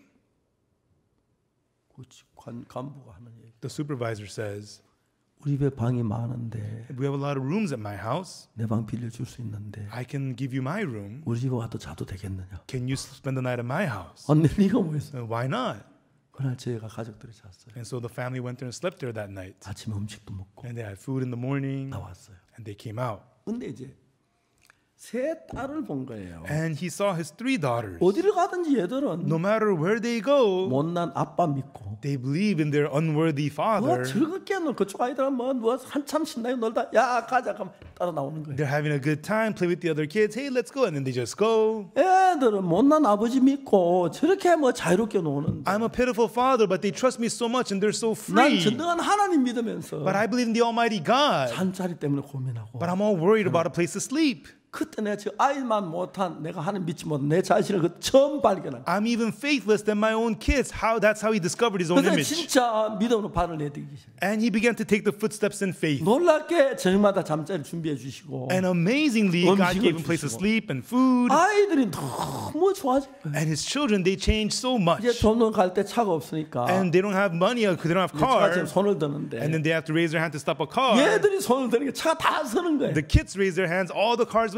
간부가 하는 얘기. The supervisor says, 우리 집에 방이 많은데 we have a lot of rooms at my house. 내 방 빌려줄 수 있는데 I can give you my room. 우리 집에 와도 자도 되겠느냐? Can you spend the night at my house? 안 될 리가 뭐 있어? Why not? 그날 저희가 가족들이 잤어요. And so the family went there and slept there that night. 아침에 음식도 먹고 And they had food in the morning. 나왔어요. And they came out. 근데 이제 세 딸을 본 거예요. And he saw his 3 daughters. 어디를 가든지 얘들은 No matter where they go, 못난 아빠 믿고 they believe in their unworthy 누가 father. 즐겁게 놀 그쪽 아이들은 뭐 누가 한참 신나게 놀다 야 가자 그럼 따라 나오는 거예요. They're having a good time, play with the other kids. Hey, let's go. And then they just go. 애들은 못난 아버지 믿고 저렇게 뭐 자유롭게 노는데 I'm a pitiful father, but they trust me so much and they're so 난 free. 전능한 하나님 믿으면서 But I believe in the Almighty God. 잠자리 때문에 고민하고 But I'm all worried about a place to sleep. 그때 내가 저 아이만 못한 내가 하나님 믿지 못한 내 자신을 그 처음 발견한 거예요. I'm even faithless than my own kids. That's how he discovered his own 그때 image. 진짜 믿음으로 발을 내딛기 시작해요. And he began to take the footsteps in faith. 놀랍게 저녁마다 잠자리 준비해 주시고 And amazingly, God gave him place to sleep and food. 아이들이 너무 좋아진 거예요. And his children, they changed so much. 이제 돈을 갈 때 차가 없으니까 And they don't have money because they don't have 차가 지금 cars. 손을 드는데 And then they have to raise their hand to stop a car. 얘들이 손을 드는 게 차가 다 서는 거예요. The kids raise their hands, all the cars would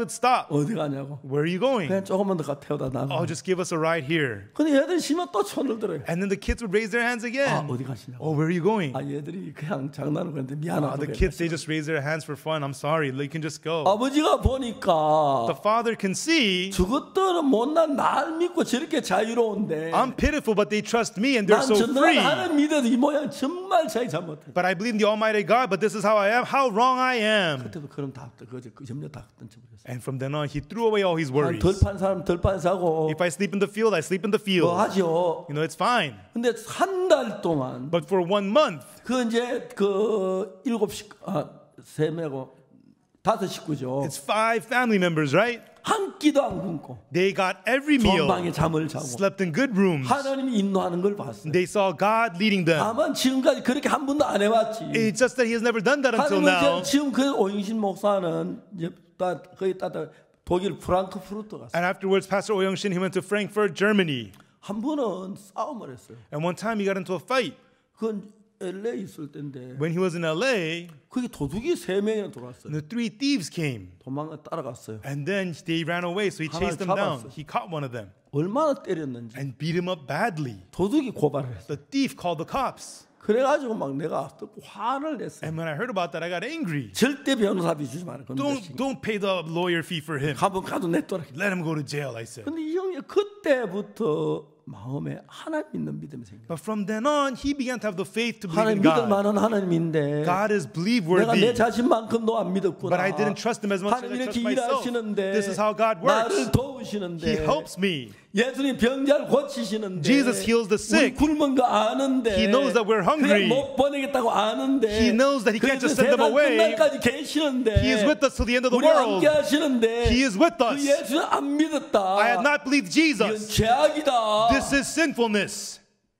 would stop. 어디 가냐고. Where are you going? 그냥 조금만 더 태워다 나가. Oh, just give us a ride here. 근데 얘들 심어 또 손을 들어요. And then the kids would raise their hands 아 again. 어디 가시냐고. Oh, where are you going? 아 얘들이 그냥 장난을 그랬는데 Oh, 미안하다고. the kids, they just raise their hands for fun. I'm sorry. You can just go. 아버지가 보니까 The father can see 저것들은 못난 날 믿고 저렇게 자유로운데 I'm pitiful, but they trust me and they're 난 so free. 전능한 하나님 믿어도 이 모양 정말 자기 잘못해. But I believe in the Almighty God, but this is how I am. How wrong I am. 그때부터 그럼 다 그 점점 다 던져버렸어요. And from then on, he threw away all his worries. 덜판 사람 덜판 사고 If I sleep in the field, I sleep in the field. 뭐 하죠. You know, it's fine. 근데 한 달 동안 But for 1 month, 그 이제 그 7명 5 식구죠. it's 5 family members, right? 한 끼도 안 굶고 They got every 좋은 meal, 방에 잠을 자고 slept in good rooms. 하나님이 인도하는 걸 봤어요. They saw God leading them. 다만 지금까지 그렇게 한 번도 안 해봤지. It's just that he has never done that until 하나님은 now. 지금 그 오영신 목사는 이제 거의 따다 독일 프랑크푸르트 갔어요. And afterwards, Pastor Oh Young-shin, he went to Frankfurt, Germany. 한 번은 싸움을 했어요. And one time he got into a fight. 그건 LA 있을 때인데 When he was in LA, 거기 도둑이 3명이나 들어왔어요. the 3 thieves came. 도망가 따라갔어요. And then they ran away, so he chased them down. 잡았어. He caught one of them 얼마나 때렸는지 and beat him up badly. 도둑이 고발을 했어요. The thief called the cops. 그래가지고 막 내가 듣고 화를 냈어요. And when I heard about that, I got angry. 절대 변호사비 주지 마라. Don't pay the lawyer fee for him. 가도 냈더라. Let him go to jail, I said. 근데 이 형이 그때부터 마음에 하나님 믿는 믿음이 생겨. But from then on, he began to have the faith to believe 하나님 in 믿을 God. 만한 하나님인데 God is 내가 believe-worthy. 내 자신만큼도 안 믿었구나. But I didn't trust him as much as 하나님 I 이렇게 trust myself. 일하시는데 This is how God works. 나를 도우시는데 He helps me. 예수님 병자를 고치시는데 Jesus heals the sick. 우리 굶은 거 아는데 He knows that we're hungry. 그냥 못 보내겠다고 아는데 He knows that he can't 그래서 just send them 세상 away. 끝날까지 계시는데 He is with us till the end of the 우리 world. 함께 하시는데 He is with 그 us. 예수 안 믿었다. I had not believed 이건 Jesus. 죄악이다. This is sinfulness.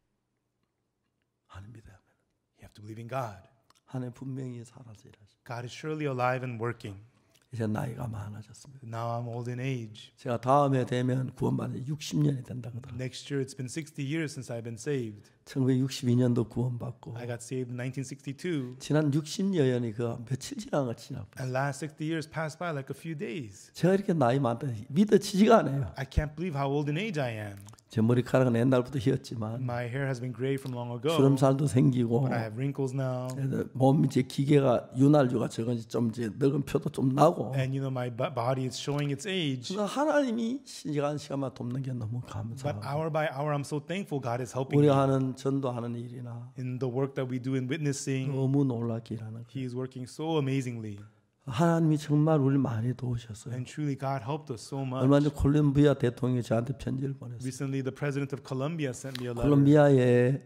하나님 믿어야 합니다. You have to believe in God. 하나님 분명히 살아서 일하시. God is surely alive and working. 이제 나이가 많아졌습니다. Now I'm old in age. 제가 다음에 되면 구원받은 60년이 된다 그러더라고요. Next year, it's been 60 years since I've been saved. 1962년도 구원받고 I got saved in 1962. 지난 60여년이 그 며칠 지난 것 지나. And last 60 years passed by like a few days. 제가 이렇게 나이 많다 믿어지지가 않아요. I can't believe how old in age I am. 제 머리카락은 옛날부터 휘었지만 My hair has been gray from long ago. 주름살도 생기고 But I have wrinkles now. 몸 이제 기계가 윤활유가 적은지 좀 이제 늙은 표도 좀 나고. And you know, my body is showing its age. 그러나 하나님이 시간만 돕는 게 너무 But 감사하고 hour by hour, I'm so thankful God is helping me. 우리가 하는 전도하는 일이나 In the work that we do in witnessing, 너무 놀랍게 일하는 거예요. He is working so amazingly. 하나님이 정말 우리를 많이 도우셨어요. And truly, God helped us so much. 얼마 전 콜롬비아 대통령이 저한테 편지를 보냈어요. Recently, the president of Colombia sent me a letter. 콜롬비아에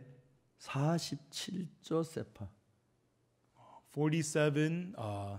47조 세파 47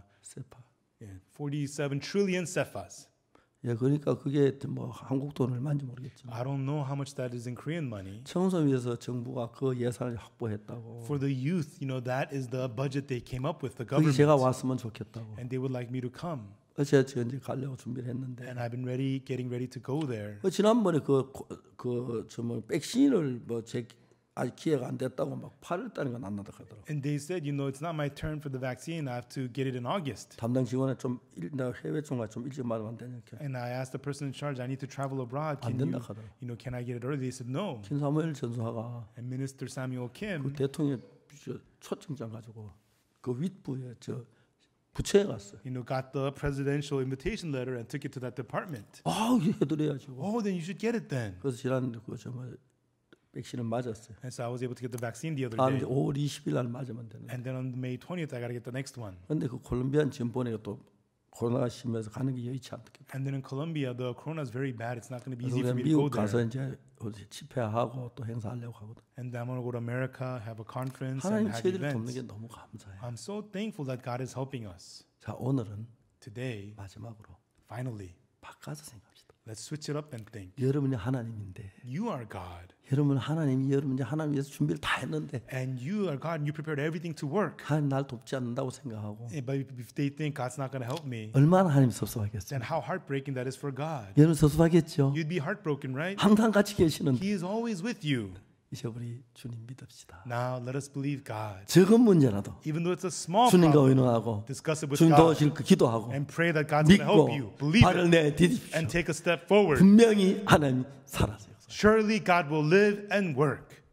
trillion cefas. 예, 그러니까 그게 뭐 한국 돈 얼마인지 모르겠지만 I don't know how much that is in Korean money. 청소를 위해서 정부가 그 예산을 확보했다고. For the youth, you know, that is the budget they came up with, the 거기 government. 제가 왔으면 좋겠다고. And they would like me to come. 어제 저 이제 가려고 준비를 했는데. And I've been getting ready to go there. 지난번에 뭐 백신을 아직 기회가 안 됐다고 막 8월 달인가 난다고 하더라고. And they said, you know, it's not my turn for the vaccine. I have to get it in August. 담당 직원에 나 해외 총괄 좀 일찍 맞으면 안 되니까. And I asked the person in charge, I need to travel abroad. 안 된다 하더라고. Can I get it early? They said no. 김사무엘 전수하가 And Minister Samuel Kim, 그 대통령 초청장 가지고 그 윗부에 부처에 갔어요. got the presidential invitation letter and took it to that department. 이게 해드려야지. Oh, then you should get it then. 그래서 지난 백신을 맞았어요. And so I was able to get the vaccine the other 다음 day. 5월 20일 날 맞으면 되는. And then on May 20th, I got to get the next one. 근데 그 콜롬비아는 지금 보니까 또 코로나가 심해서 가는 게 여의치 않겠다. And then in Colombia, the corona is very bad. It's not going to be 그래서 easy for 우리가 me to go 미국 가서 there. 이제 집회하고 또 행사하려고 하거든. And I'm going to go to America, have a conference, and 하나님 have 저희들을 돕는 events. 게 너무 감사해요. I'm so thankful that God is helping us. 자, 오늘은 Today, 마지막으로 finally, 바꿔서 생각합시다. let's switch it up and think. 여러분이 하나님인데, You are God. 여러분 하나님 위해서 준비를 다 했는데, And you are God and you prepared everything to work. 하나님 날 돕지 않는다고 생각하고 But if they think God's not going to help me, 얼마나 하나님 섭섭하겠어요. then how heartbreaking that is for God. 여러분 섭섭하겠죠. You'd be heartbroken, right? 항상 같이 계시는데 He is always with you. 이제 우리 주님 믿읍시다. Now let us believe God. 적은 문제라도 Even though it's a small 주님과 problem, 의논하고 discuss it with 주님 God 도우실 그 기도하고 and pray that God's going to help you. 믿고 Believe 발을 it 내디디십시오. and take a step forward. 분명히 하나님이 살아세요. Surely God will live and work.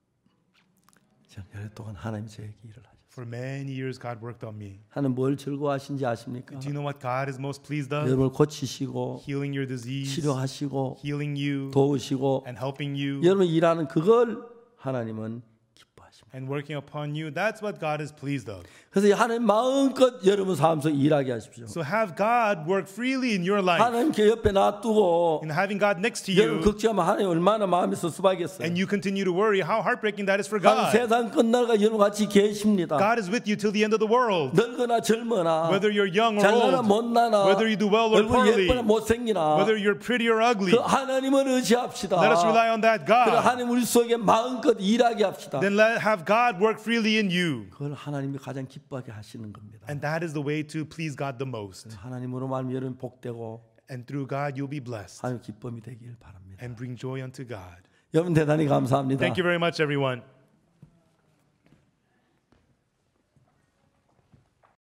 오랫동안 하나님이 저에게 일을 하셨어요. For many years God worked on me. 하나님 뭘 즐거워하신지 아십니까? Do you know what God is most pleased of? 여러분을 고치시고 Healing your disease, 치료하시고 healing you, 도우시고 and helping you, 여러분 일하는 그걸 하나님은 기뻐하십니다. and working upon you. That's what God is pleased of. 그래서 하나님 마음껏 여러분 삶 속에 일하게 하십시오. So have God work freely in your life. 하나님 그 옆에 놔두고 And having God next to 여러분 you, 걱정하면 하나님 얼마나 마음이 섭섭하겠어요. and you continue to worry, how heartbreaking that is for 하나님 God. 세상 끝날까 여러분 같이 계십니다. God is with you till the end of the world. 늙거나 젊으나 Whether you're young or 잘나나 old, 못나나 whether you do well or 얼굴 poorly, 예쁘나 못생기나 whether you're pretty or ugly, 그 하나님을 의지합시다. let us rely on that 그래 God. 하나님 우리 속에 마음껏 일하게 합시다. Then have God work freely in you. 그걸 하나님이 가장 기뻐하게 하시는 겁니다. And that is the way to please God the most. 하나님으로 말하면 여러분 복되고 And through God, you'll be blessed 하나님 기쁨이 되길 바랍니다. and bring joy unto God. 여러분 대단히 감사합니다. Thank you very much, everyone.